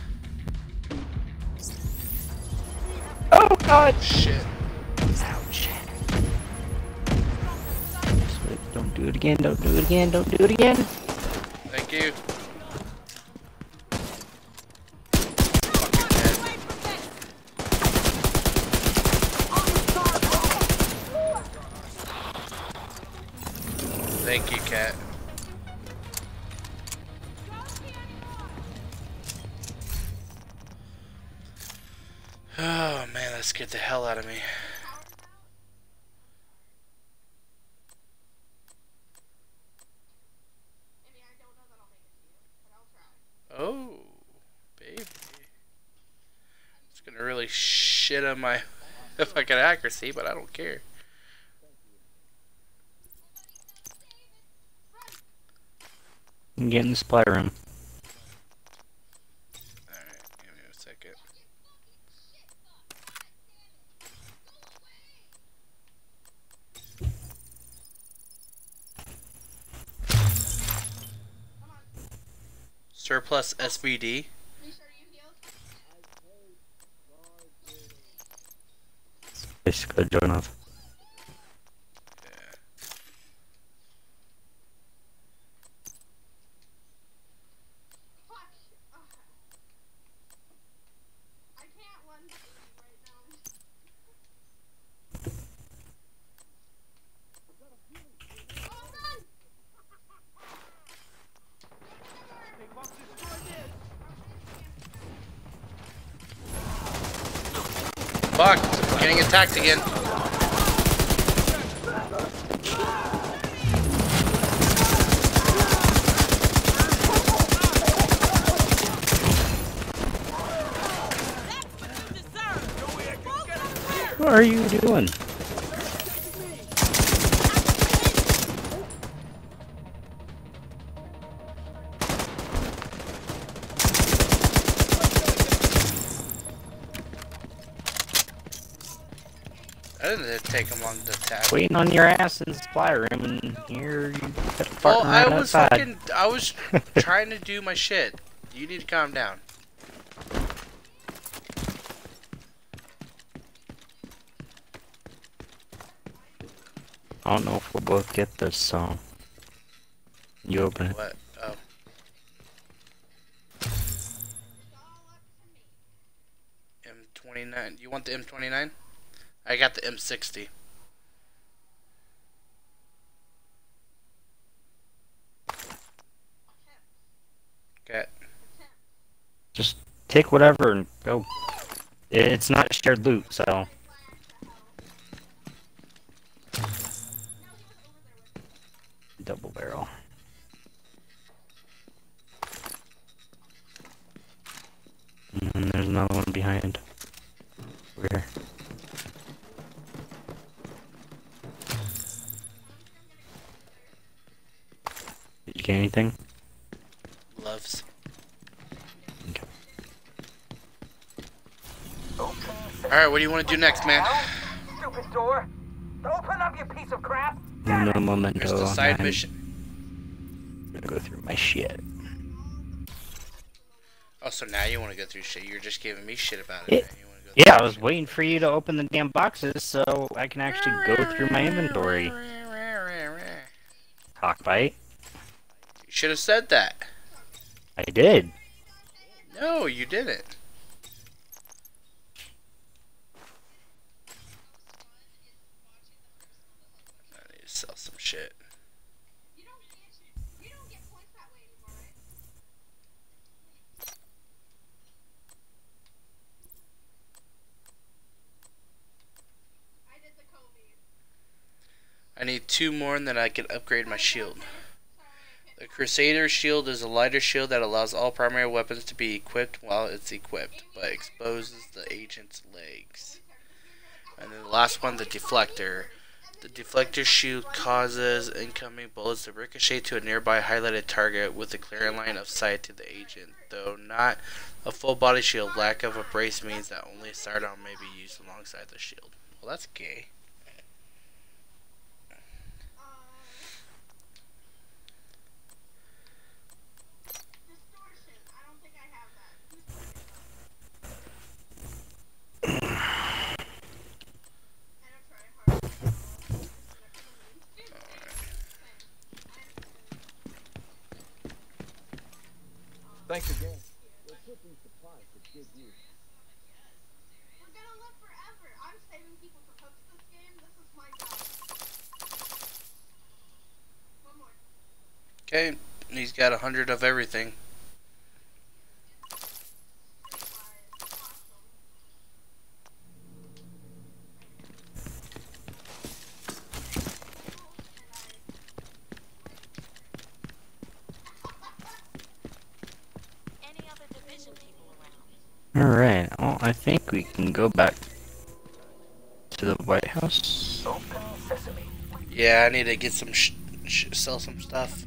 Oh god! Shit. Ouch. Don't do it again, don't do it again, don't do it again. Thank you. Thank you, Cat. Oh man, that scared the hell out of me. Oh. It's gonna really shit on my fucking accuracy, but I don't care. You can get in the supply room. Alright, give me a second. Surplus S B D. Basically good enough. Fuck! Getting attacked again. What are you doing? That didn't take him long to attack. Waiting on your ass in the supply room, and here you got farting Well, I right was outside. fucking. I was trying to do my shit. You need to calm down. I don't know if we'll both get this, so you open it. What? Oh. M twenty-nine. You want the M twenty-nine? I got the M sixty. Okay. Just take whatever and go. It's not shared loot, so. Double barrel. And there's another one behind. Where? Did you get anything? Gloves. Okay. Alright, what do you want to do next, man? Stupid door. Open up, you piece of crap. No momento. Here's the side I'm mission. gonna go through my shit. Oh, so now you want to go through shit. You're just giving me shit about it. Yeah, man. You wanna go yeah, I through was shit. waiting for you to open the damn boxes so I can actually go through my inventory. Cockbite. You should have said that. I did. No, you didn't. I need to sell some shit. I need two more and then I can upgrade my shield. The Crusader shield is a lighter shield that allows all primary weapons to be equipped while it's equipped, but exposes the agent's legs. And then the last one, the Deflector. The Deflector shield causes incoming bullets to ricochet to a nearby highlighted target with a clear line of sight to the agent. Though not a full body shield, lack of a brace means that only a sidearm may be used alongside the shield. Well, that's gay. Thanks again. We're shipping supplies to good use. We're gonna live forever. I'm saving people for post this game. This is my job. One more. Okay, he's got a hundred of everything. Any other division people around? Alright, well, I I think we can go back to the White House. Open sesame. Yeah, I need to get some sh sh sell some stuff.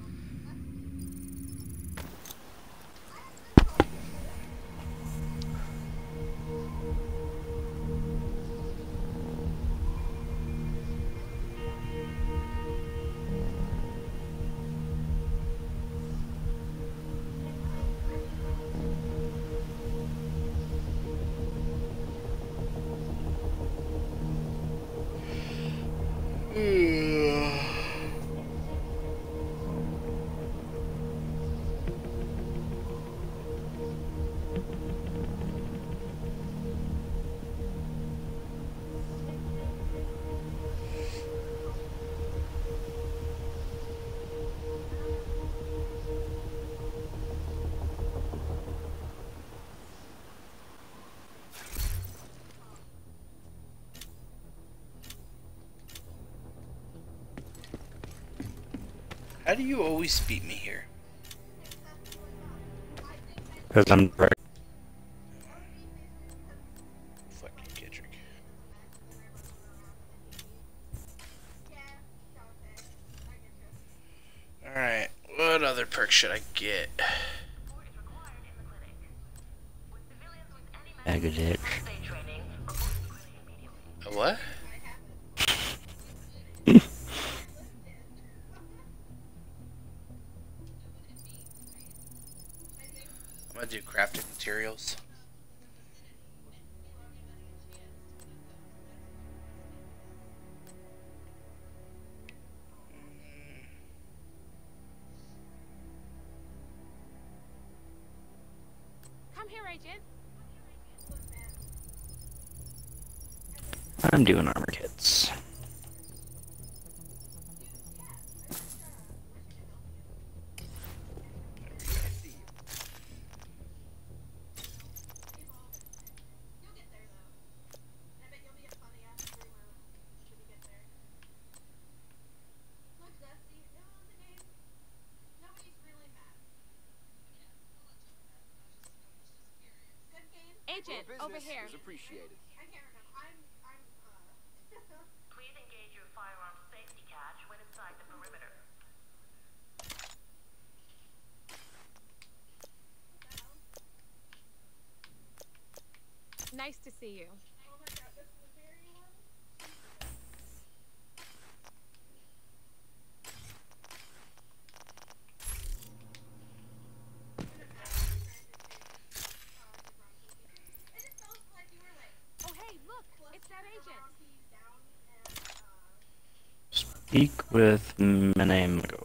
How do you always beat me here? Because I'm direct. Fucking Kendrick. Alright, what other perk should I get? Mega dick. A what? I'm gonna do crafting materials. Come here, Agent. I'm doing armor kits. Agent, over here. Appreciated. Please engage your firearm safety catch when inside the perimeter. Nice to see you. Oh, hey, look, it's that agent. Speak with Menamago.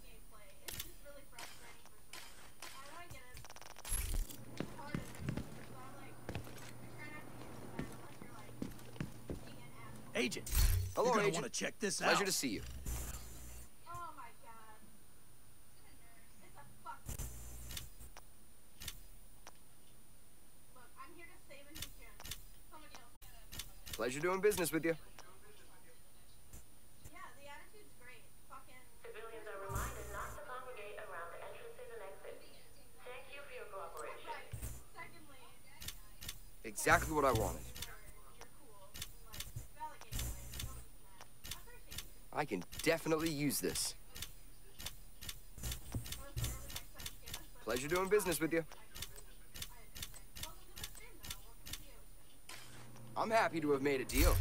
Agent. Hello, You're gonna Agent. want to check this Pleasure out. to see you. Pleasure doing business with you. Civilians are reminded not to congregate around the entrances and exits. Thank you for your cooperation. Exactly what I wanted. I can definitely use this. Pleasure doing business with you. I'm happy to have made a deal.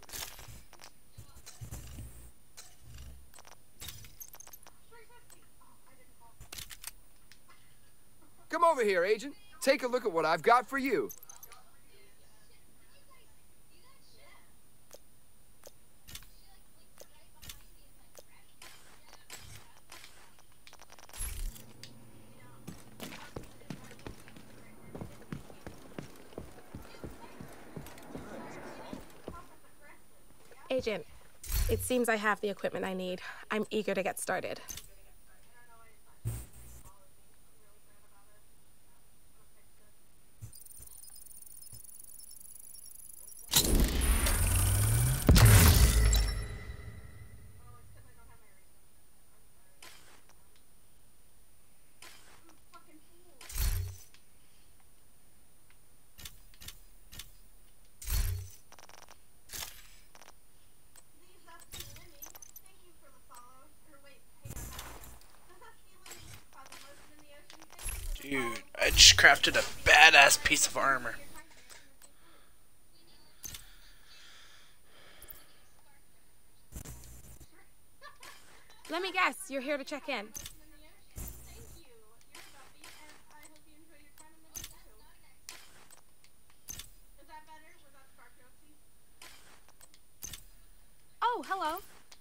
Come over here, Agent. Take a look at what I've got for you. Agent, it seems I have the equipment I need. I'm eager to get started. just crafted a badass piece of armor. Let me guess, you're here to check in. Oh, hello.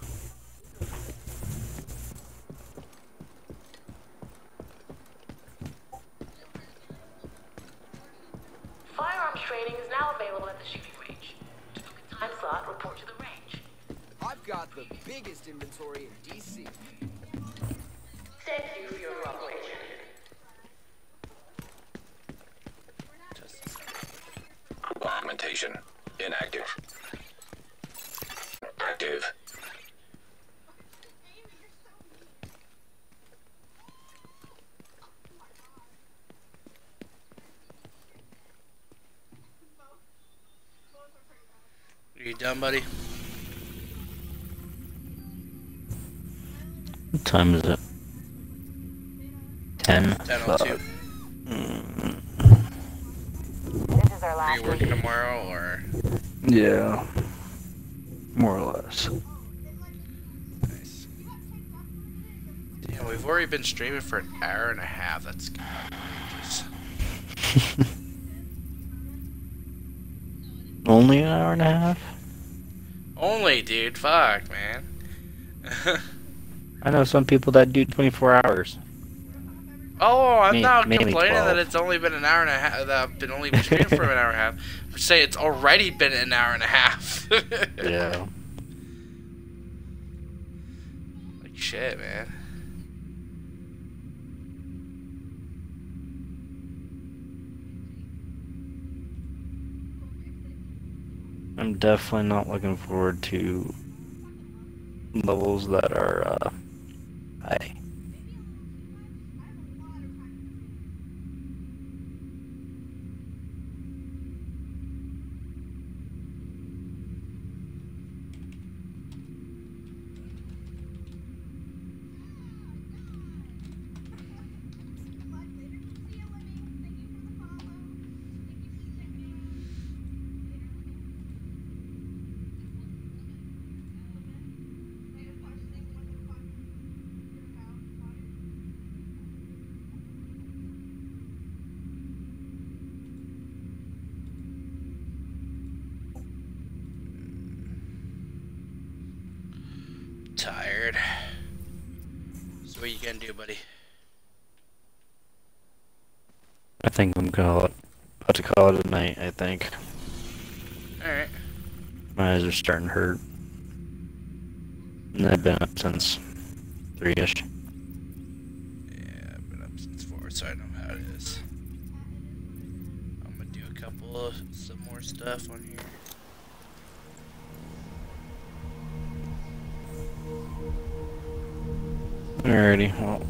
Firearms training is now available at the shooting range. To book a time slot, report to the range. I've got the biggest inventory in D C. Thank you for your cooperation. Augmentation inactive. Active. Are you done, buddy? What time is it? Ten. ten oh two. This is our Are last you working tomorrow or? Yeah. More or less. Nice. Damn, we've already been streaming for an hour and a half. That's outrageous. Only an hour and a half? Only, dude. Fuck, man. I know some people that do twenty-four hours. Oh, I'm Maybe- not maybe complaining twelve. that it's only been an hour and a half. That I've been only been streaming for an hour and a half. I say it's already been an hour and a half. Yeah. Like shit, man. I'm definitely not looking forward to levels that are uh, high. Tired. So what you gonna do, buddy? I think I'm gonna about to call it a night. I think Alright. my eyes are starting to hurt, and I've been up since three-ish. Yeah, I've been up since four, so I know how it is. I'm gonna do a couple of some more stuff on here. Alrighty, well.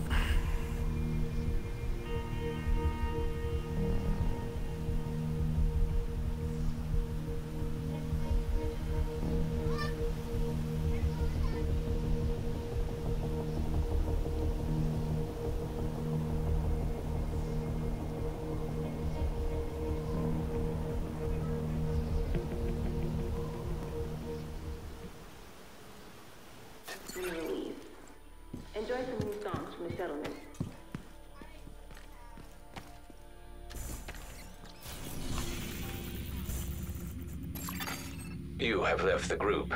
Relief. Enjoy some new songs from the settlement. You have left the group.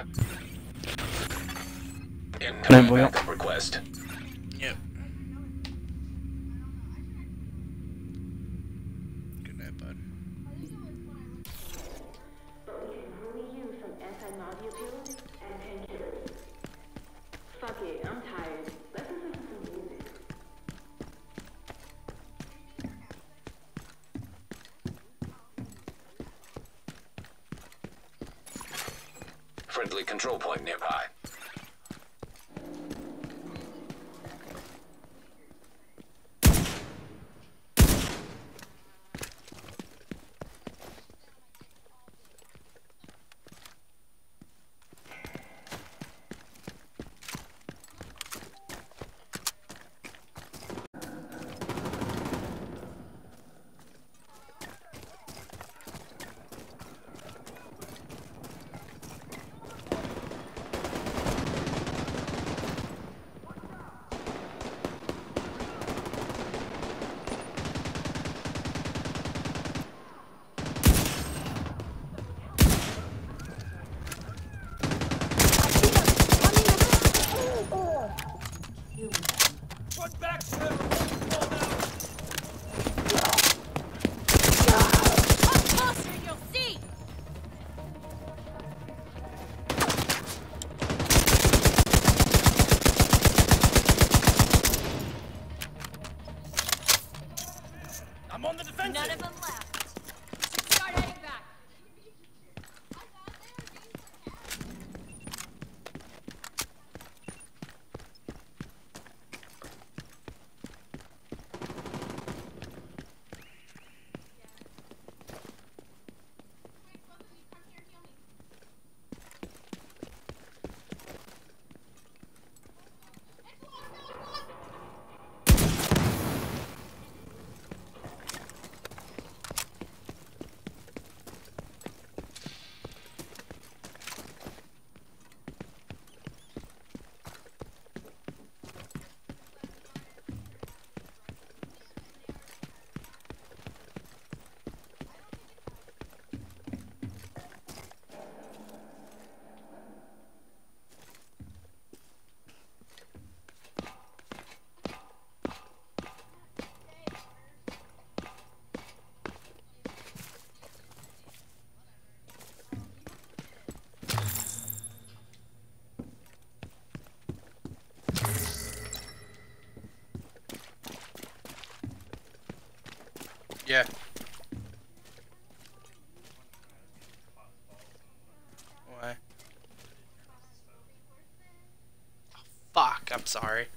Night, Incoming boy. backup request. Yep. Good night, bud. But we can only use some anti-nausea pills and painkillers. Fuck it, I'm tired. Let's listen to some music. Friendly control point nearby. Yeah. Why? Oh, fuck, I'm sorry.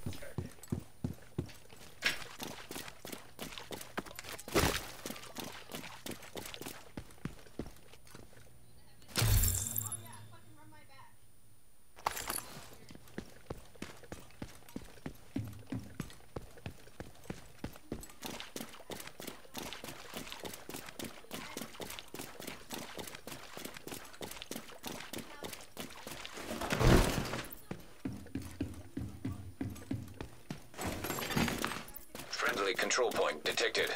Friendly control point detected.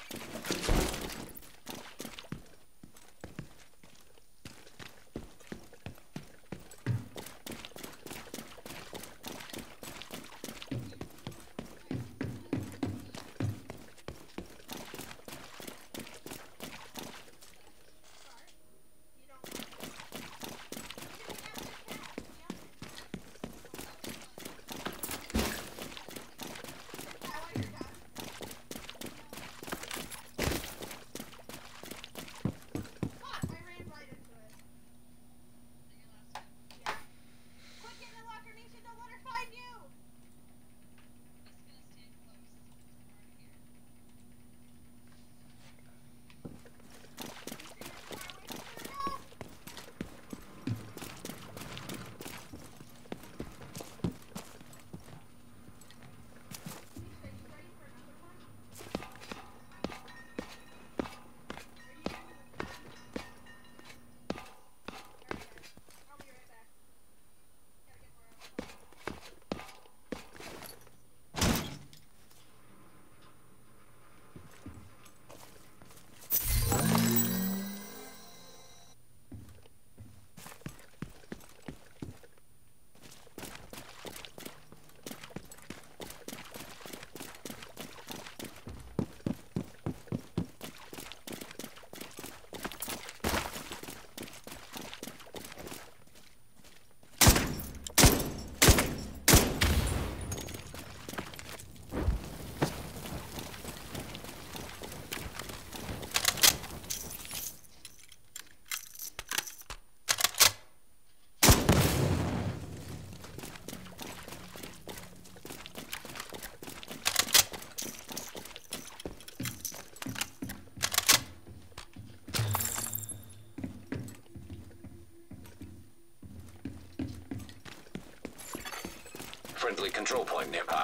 Friendly control point nearby.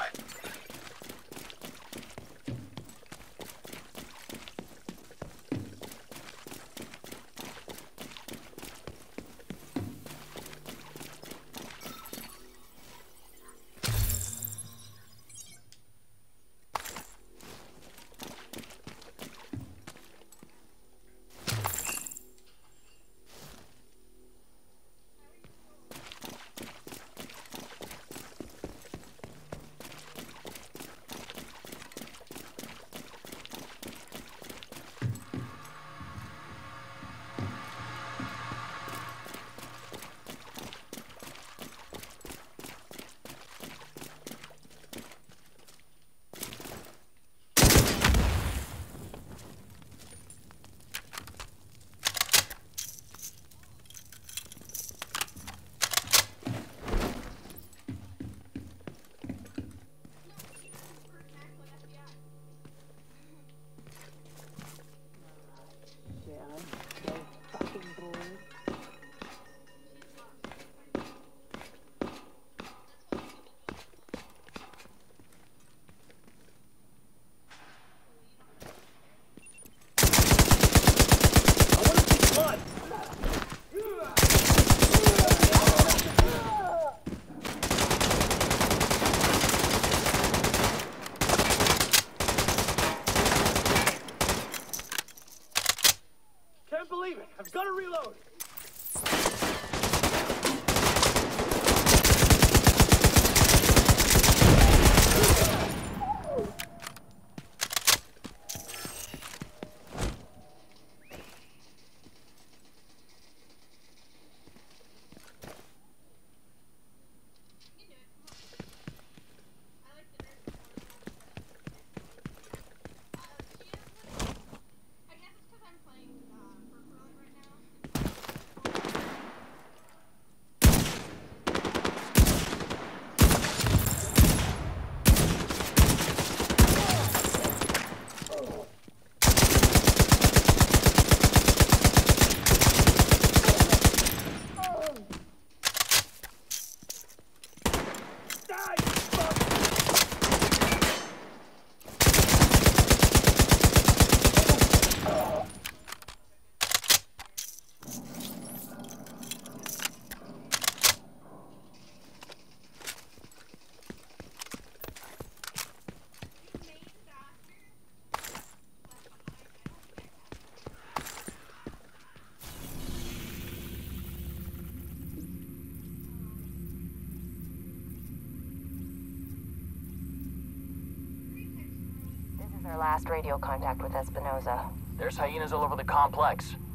Our last radio contact with Espinosa. There's hyenas all over the complex.